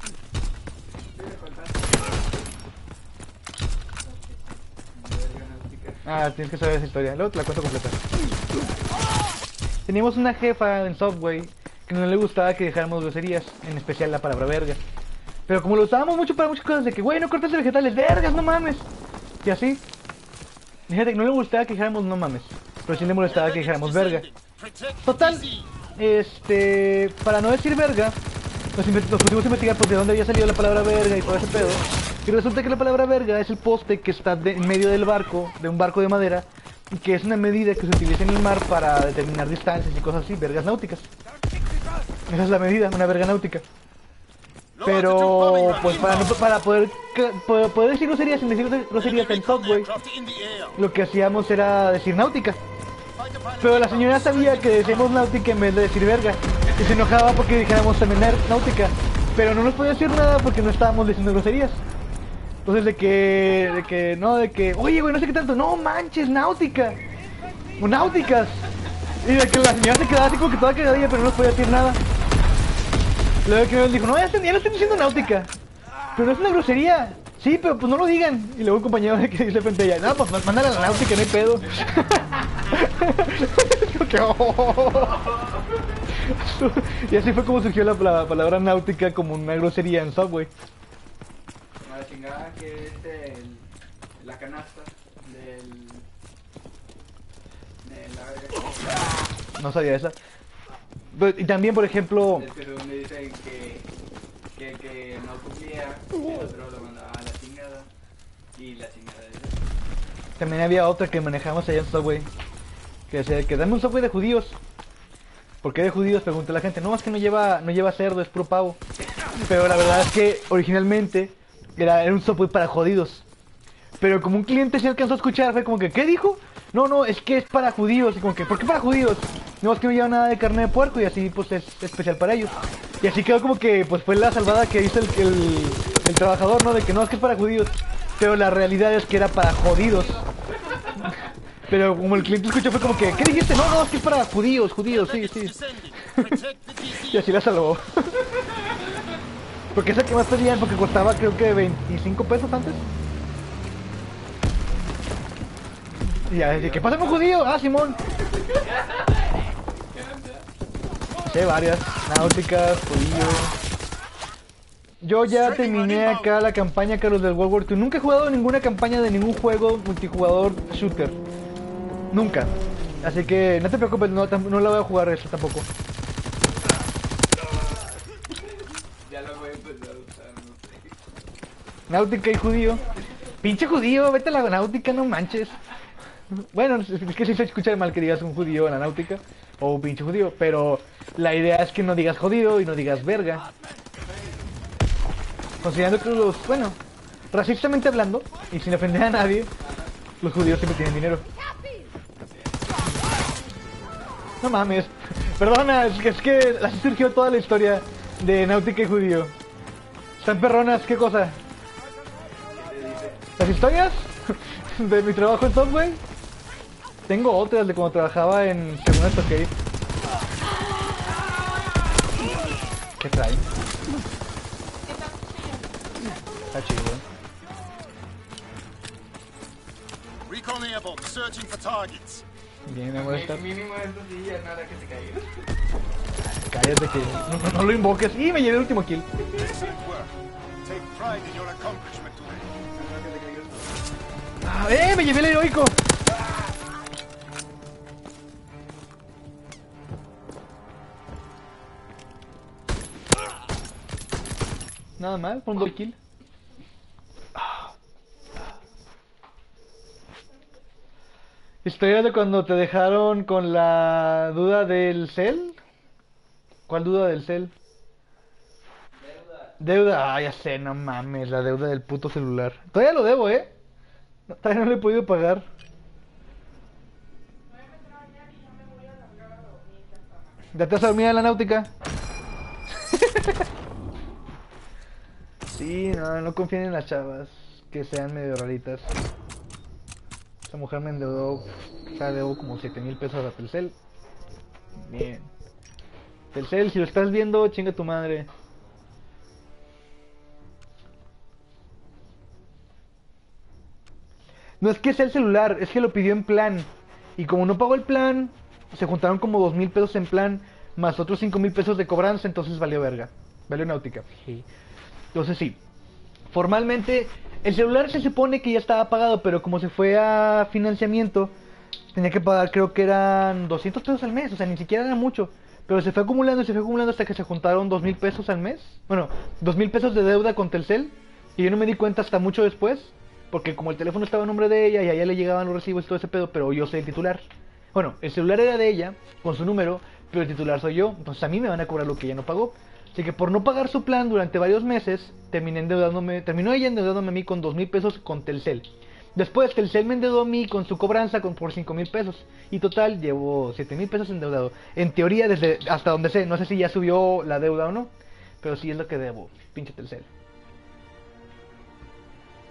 Ah, tienes que saber esa historia. Luego te la cuento completa. Teníamos una jefa en Subway que no le gustaba que dejáramos groserías, en especial la palabra verga. Pero como lo usábamos mucho para muchas cosas de que, güey, no cortes vegetales, vergas, no mames. Y así. Fíjate que no le gustaba que dijéramos no mames, pero sí le molestaba que dijéramos verga. Protect Total, D C. este, para no decir verga, nos, inve- nos pusimos a investigar pues de dónde había salido la palabra verga y todo ese pedo. Y resulta que la palabra verga es el poste que está de- en medio del barco, de un barco de madera, y que es una medida que se utiliza en el mar para determinar distancias y cosas así, vergas náuticas. Esa es la medida, una verga náutica. Lower the two Pero, bombing pues para, no- inbound. para poder, ca- poder, poder decir groserías sin decir groserías en Recon Subway, aircraft in the air. lo que hacíamos era decir náutica. Fighter pilot Pero la inbound. señora sabía que decíamos náutica en vez de decir verga. Y se enojaba porque dijéramos también ner- náutica. Pero no nos podía decir nada porque no estábamos diciendo groserías. Entonces de que, de que, no, de que, oye güey, no sé qué tanto, no manches, náutica. O náuticas. Y de que la señora se quedaba así como que toda cagadilla, pero no nos podía decir nada. Luego que nos dijo, no, ya, están, ya lo estoy diciendo náutica. Pero no es una grosería. Sí, pero pues no lo digan. Y luego un compañero que dice frente a ella, no, pues mándale a la náutica, no hay pedo. que, oh. Y así fue como surgió la, la palabra náutica como una grosería en Subway. La chingada que es el, la canasta del... de la verga. No sabía esa. Pero, y también, por ejemplo... Es que según me dicen que, que, que no cumplía, el otro lo mandaba a la chingada. Y la chingada de eso. También había otra que manejamos allá en Subway. Que decía que dame un Subway de judíos. ¿Por qué de judíos? Preguntó la gente. No, es que no lleva, no lleva cerdo, es puro pavo. Pero la verdad es que originalmente era, era un Subway para jodidos. Pero como un cliente se alcanzó a escuchar, fue como que, ¿qué dijo? No, no, es que es para judíos. Y como que, ¿por qué para judíos? No, es que no lleva nada de carne de puerco y así pues es especial para ellos. Y así quedó como que pues fue la salvada que hizo el, el, el trabajador, ¿no? De que no, es que es para judíos. Pero la realidad es que era para jodidos. Pero como el cliente escuchó fue como que, ¿qué dijiste? No, no, es que es para judíos, judíos, sí, sí. Y así la salvó. Porque esa que más pedían, porque costaba creo que veinticinco pesos antes. Y ya, decía, ¿qué pasa con judío? Ah, Simón. Sí, varias. Náuticas, judío. Yo ya terminé acá la campaña, Carlos, del World War dos. Nunca he jugado ninguna campaña de ningún juego multijugador shooter. Nunca. Así que no te preocupes, no, no la voy a jugar eso tampoco. Ya lo voy a empezar a usar, no sé. Náutica y judío. Pinche judío, vete a la náutica, no manches. Bueno, es que sí se escucha mal que digas un judío en la náutica. O un pinche judío, pero la idea es que no digas jodido y no digas verga. Considerando que los, bueno, racistamente hablando, y sin ofender a nadie, los judíos siempre tienen dinero. No mames, perdona, es que, es que así surgió toda la historia de náutica y judío. Están perronas, ¿qué cosa? ¿Las historias? ¿De mi trabajo en Subway? Tengo otras de cuando trabajaba en Segunda Stockade. ¿Qué trae? Está chido, ¿eh? Recon airborne, searching for targets. Bien, me molesta. Mínimo eso sí, ya nada que se caiga. Cállate que no, no, no lo invoques. Y me llevé el último kill. Excellent work. Take pride in your accomplishment today. Ah, ¡eh! Me llevé el heroico. Nada mal, por un doble kill. Historia de cuando te dejaron con la duda del cel. ¿Cuál duda del cel? Deuda. Deuda, ah, ya sé, no mames, la deuda del puto celular. Todavía lo debo, eh. No, todavía no lo he podido pagar. ¿Ya te has dormido en la náutica? Sí, no, no confíen en las chavas que sean medio raritas. Esta mujer me endeudó, o sea, debo como siete mil pesos a Telcel. Bien. Telcel, si lo estás viendo, chinga tu madre. No es que sea el celular, es que lo pidió en plan. Y como no pagó el plan, se juntaron como dos mil pesos en plan, más otros cinco mil pesos de cobranza, entonces valió verga. Valió náutica. Sí. Entonces sí. Formalmente, el celular se supone que ya estaba pagado, pero como se fue a financiamiento, tenía que pagar, creo que eran doscientos pesos al mes, o sea, ni siquiera era mucho. Pero se fue acumulando y se fue acumulando hasta que se juntaron dos mil pesos al mes. Bueno, dos mil pesos de deuda con Telcel. Y yo no me di cuenta hasta mucho después, porque como el teléfono estaba a nombre de ella y a ella le llegaban los recibos y todo ese pedo, pero yo soy el titular. Bueno, el celular era de ella, con su número, pero el titular soy yo, entonces a mí me van a cobrar lo que ella no pagó. Así que por no pagar su plan durante varios meses, terminé endeudándome, terminó ella endeudándome a mí con dos mil pesos con Telcel. Después Telcel me endeudó a mí con su cobranza con, por cinco mil pesos. Y total llevo siete mil pesos endeudado. En teoría desde hasta donde sé, no sé si ya subió la deuda o no, pero sí es lo que debo, pinche Telcel.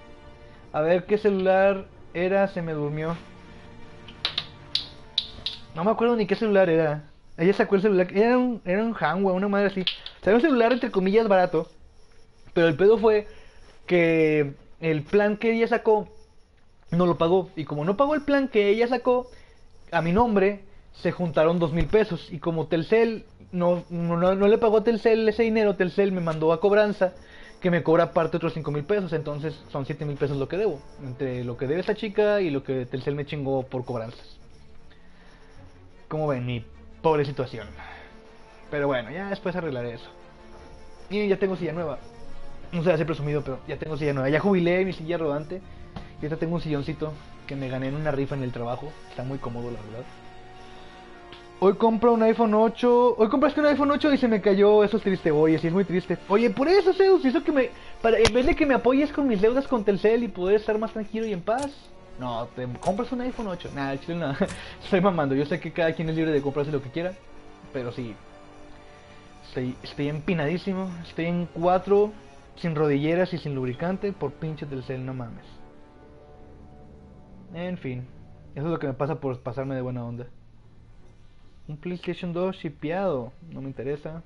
A ver qué celular era, se me durmió. No me acuerdo ni qué celular era. Ella sacó el celular, era un, era un Hanwha, una madre así. O sea, era un celular entre comillas barato. Pero el pedo fue que el plan que ella sacó no lo pagó. Y como no pagó el plan que ella sacó a mi nombre, se juntaron dos mil pesos. Y como Telcel no, no, no le pagó a Telcel ese dinero, Telcel me mandó a cobranza que me cobra aparte otros cinco mil pesos. Entonces son siete mil pesos lo que debo. Entre lo que debe esta chica y lo que Telcel me chingó por cobranzas. Como ven, mi pobre situación. Pero bueno, ya después arreglaré eso. Y ya tengo silla nueva. No sé, hace presumido, pero ya tengo silla nueva. Ya jubilé mi silla rodante. Y ahorita tengo un silloncito que me gané en una rifa en el trabajo. Está muy cómodo, la verdad. Hoy compro un iPhone ocho. Hoy compraste un iPhone ocho y se me cayó. Eso es triste, oye, sí es muy triste. Oye, por eso, Zeus, hizo que me... Para, en vez de que me apoyes con mis deudas con Telcel y poder estar más tranquilo y en paz. No, te compras un iPhone ocho. Nada, el chile nada. Estoy mamando. Yo sé que cada quien es libre de comprarse lo que quiera. Pero sí. Estoy, estoy empinadísimo. Estoy en cuatro. Sin rodilleras y sin lubricante. Por pinche Telcel, no mames. En fin. Eso es lo que me pasa por pasarme de buena onda. Un PlayStation dos shipeado. No me interesa.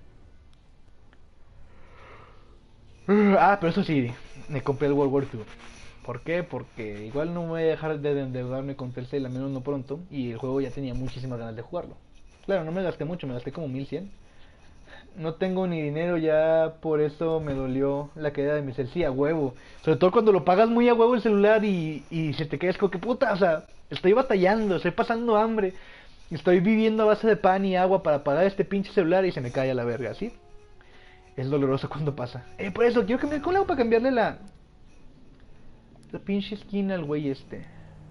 Ah, pero eso sí. Me compré el World War dos. ¿Por qué? Porque igual no me voy a dejar de endeudarme con Telcel, al menos no pronto. Y el juego ya tenía muchísimas ganas de jugarlo. Claro, no me gasté mucho, me gasté como mil cien. No tengo ni dinero ya, por eso me dolió la caída de mi cel. Sí, a huevo. Sobre todo cuando lo pagas muy a huevo el celular y, y se te quedas como que puta, o sea, estoy batallando, estoy pasando hambre. Estoy viviendo a base de pan y agua para pagar este pinche celular y se me cae a la verga, ¿sí? Es doloroso cuando pasa. Eh, por eso, quiero cambiar, ¿cómo le hago para cambiarle la... La pinche esquina al güey este?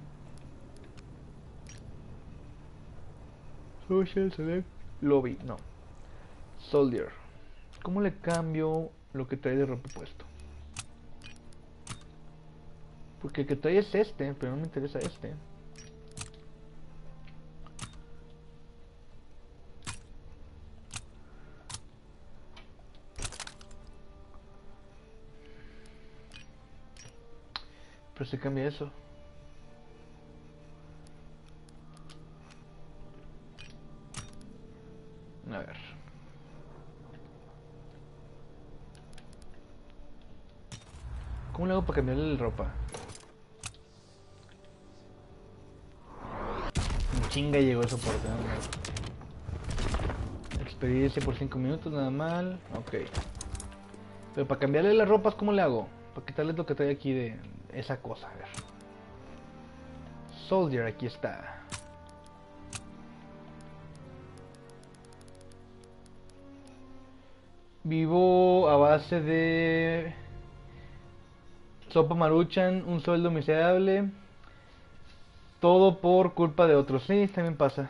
Social Select Lobby, no. Soldier. ¿Cómo le cambio lo que trae de ropa puesto? Porque el que trae es este, pero no me interesa este. Pero se cambia eso. A ver. ¿Cómo le hago para cambiarle la ropa? En chinga llegó el soporte. ¿No? Experiencia por cinco minutos, nada mal. Ok. Pero para cambiarle las ropas, ¿cómo le hago? Para quitarle lo que trae aquí de esa cosa. A ver. Soldier, aquí está. Vivo a base de sopa maruchan, un sueldo miserable. Todo por culpa de otros. Sí, también pasa.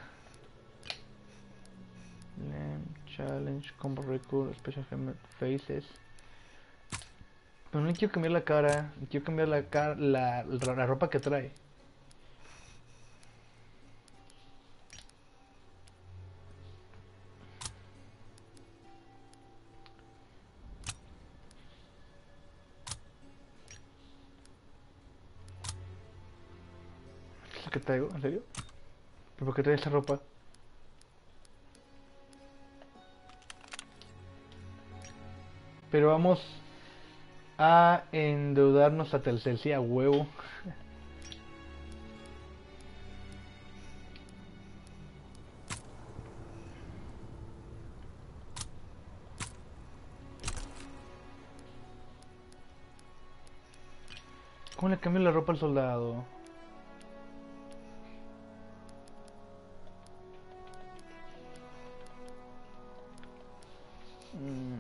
Challenge, combo record, special helmet, faces. Pero no quiero cambiar la cara, quiero cambiar la cara, la, la, la ropa que trae. ¿Qué es lo que traigo? ¿En serio? ¿Pero por qué trae esa ropa? Pero vamos a endeudarnos a Telcel, sí, a huevo. ¿Cómo le cambio la ropa al soldado? Mm.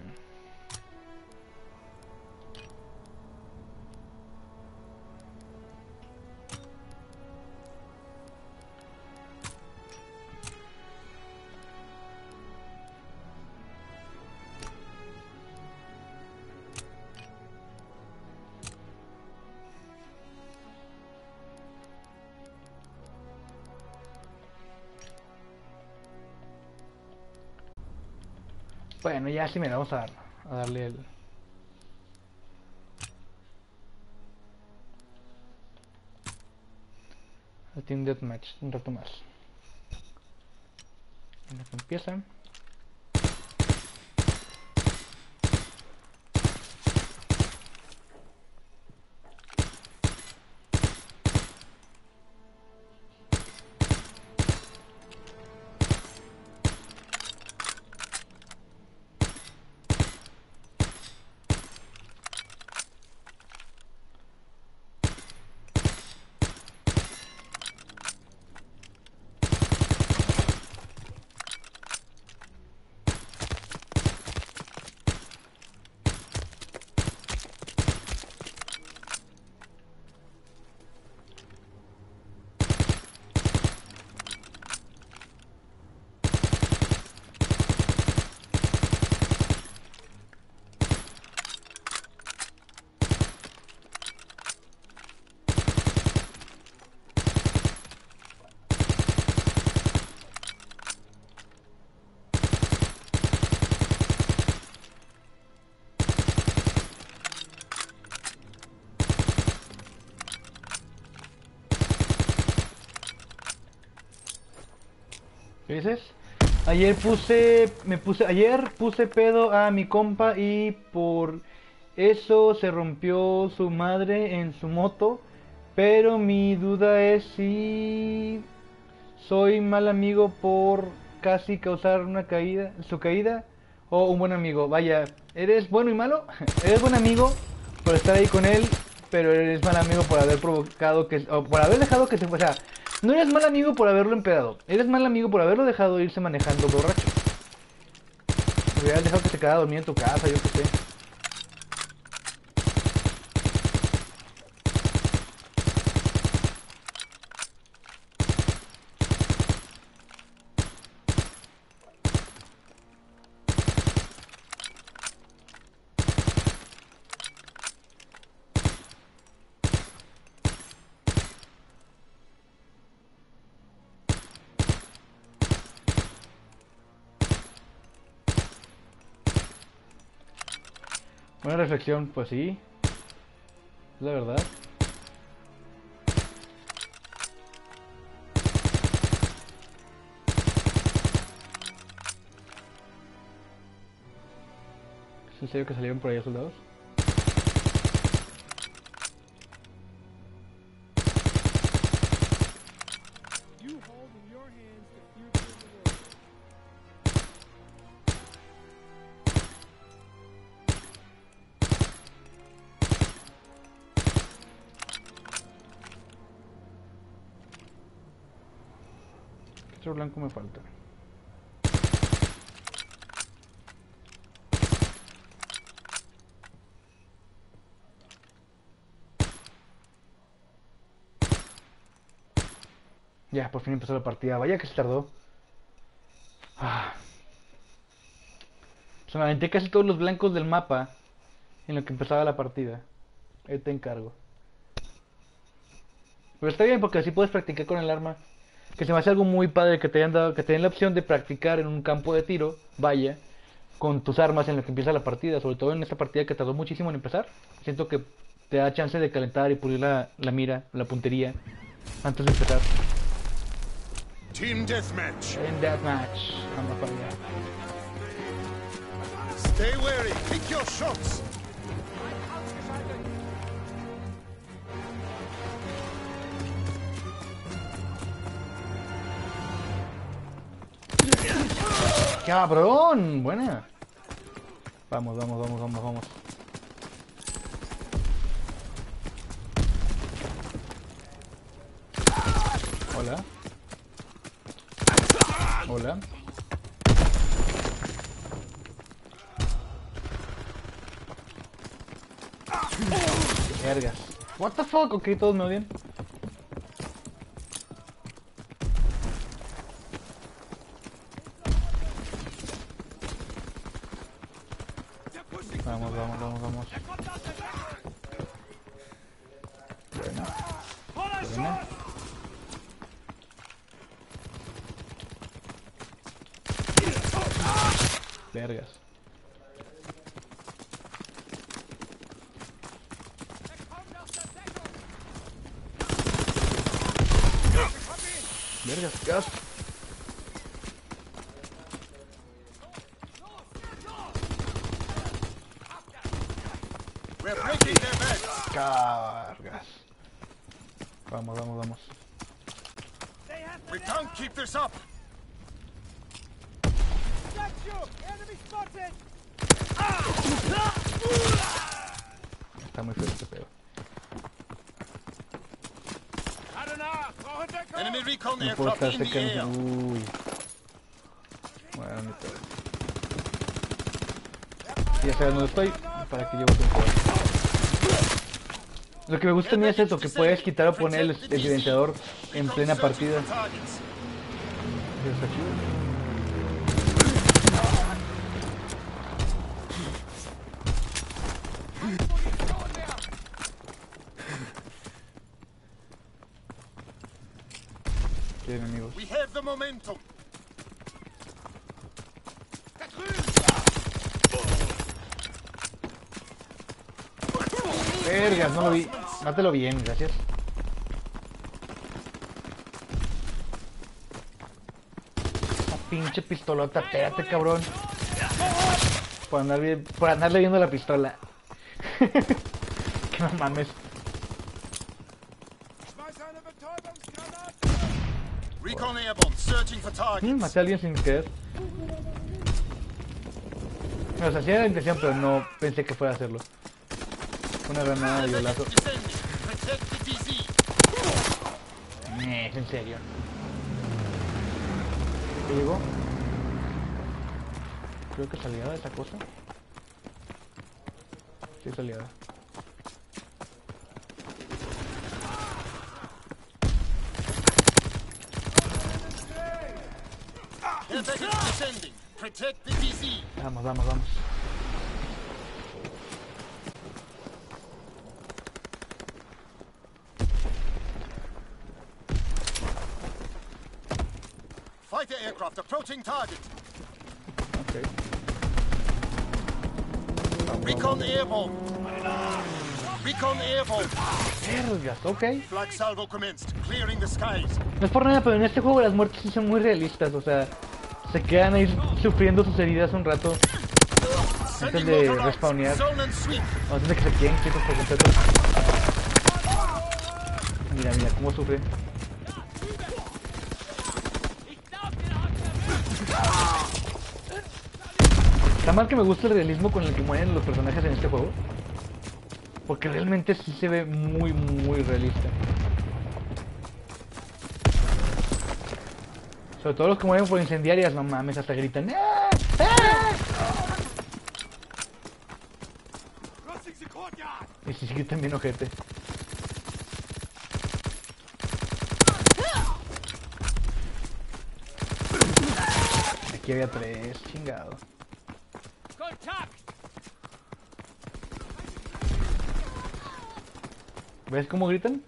Bueno, ya sí me vamos a dar, a darle el... el Team Deathmatch un rato más. Venga, que empieza. ¿Qué dices? Ayer puse, me puse, ayer puse pedo a mi compa y por eso se rompió su madre en su moto, pero mi duda es si soy mal amigo por casi causar una caída, su caída, o un buen amigo. Vaya, ¿eres bueno y malo? Eres buen amigo por estar ahí con él, pero eres mal amigo por haber provocado que, o por haber dejado que se fuera. O sea, no eres mal amigo por haberlo empedado, eres mal amigo por haberlo dejado irse manejando borracho. Hubieras dejado que se quedara dormido en tu casa, yo qué sé. Buena reflexión, pues sí, es la verdad. ¿Es en serio que salieron por ahí soldados? Otro blanco me falta. Ya, por fin empezó la partida. Vaya que se tardó. Ah. Se me aventé casi todos los blancos del mapa en lo que empezaba la partida. Ahí te encargo. Pero está bien porque así puedes practicar con el arma. Que se me hace algo muy padre que te hayan dado, que te den la opción de practicar en un campo de tiro, vaya, con tus armas en lo que empieza la partida, sobre todo en esta partida que tardó muchísimo en empezar. Siento que te da chance de calentar y pulir la, la mira, la puntería, antes de empezar. Team Deathmatch. En Deathmatch, vamos para allá. Stay wary. Pick your shots. ¡Cabrón! Buena. Vamos, vamos, vamos, vamos, vamos. Hola. Hola. Vergas. What the fuck? Ok, todos me odian. Vamos, vamos, vamos, vamos. Buena. Buena. Vergas. Vergas, gas. We're breaking their backs. Cargas. Vamos, vamos, vamos. They have We can't keep this up. got you! Enemy spotted! Está muy feo este pedo. Adana, brauche Deckung! Enemy recon No puedo aircraft estar in the air. secando. Uy. Bueno, ni pedo. Ya sabes dónde estoy. ¿Para que llevo un juego? Lo que me gusta a mí es eso, que puedes quitar o poner el, el silenciador en plena partida. Eso está chido. Qué enemigos. We have the momentum. Vergas, no lo vi. Mátelo bien, gracias. Esa pinche pistolota, espérate, cabrón. Por, andar bien, por andarle viendo la pistola. Que no mames. Schmeiß eine Betäubungsgranate! Recon airborne, searching for Mm, targets. maté a alguien sin querer. O sea, sí era la intención, pero no pensé que fuera a hacerlo. Una granada de violazo. Descending. Protect the D Z. Eh, es en serio. ¿Qué llegó? Creo que es aliada esa cosa. Sí, es aliada. Air package descending. Protect the D Z. Vamos, vamos, vamos. Fighter aircraft approaching target. Ok. Recon airborne. Recon airborne. Vergas, ok. Flag salvo commenced. Clearing the skies. No es por nada, pero en este juego las muertes sí son muy realistas, o sea, se quedan ahí sufriendo sus heridas un rato antes de motorbikes. respawnear, Zone and sweep. o antes de que se queden quietos por completo. Mira, mira cómo sufre. Está mal que me gusta el realismo con el que mueren los personajes en este juego, porque realmente sí se ve muy, muy realista. Sobre todo los que mueren por incendiarias, no mames, hasta gritan. ¡Ah! ¡Ah! vierzig Sekunden, ja! Y si gritan bien ojete. Aquí había tres, chingado. Kontakt! ¿Ves cómo gritan?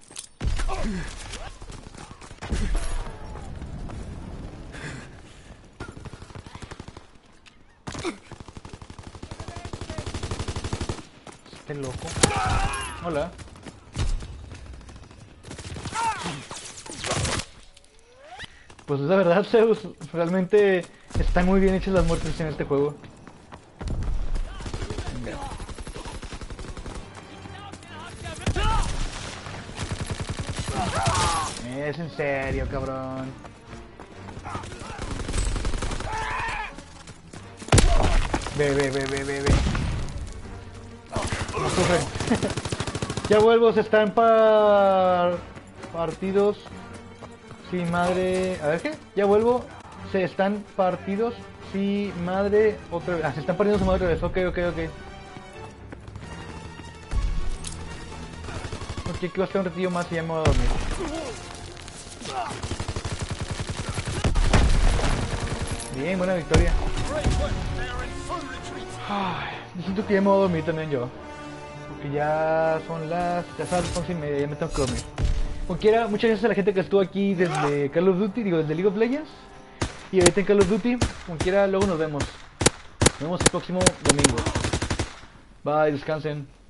Este loco. Hola. Pues es la verdad, Zeus. Realmente están muy bien hechas las muertes en este juego. Venga. Es en serio, cabrón. Ve, ve, ve, ve, ve, ve. No sufren. Ya vuelvo, se están par... partidos. Sí, madre... A ver, ¿qué? Ya vuelvo. Se están partidos. Sí, madre... Otra vez. Ah, se están partiendo su madre otra vez. Ok, ok, ok. Ok, que va a estar un ratillo más y ya me voy a dormir. Bien, buena victoria. Great work. They are in full retreat. Ay, yo siento que ya me voy a dormir también yo. Porque ya son las... Ya son las once y media, ya me tengo que dormir. Como quiera, muchas gracias a la gente que estuvo aquí desde Call of Duty, digo, desde League of Legends. Y ahorita en Call of Duty, como quiera, luego nos vemos. Nos vemos el próximo domingo. Bye, descansen.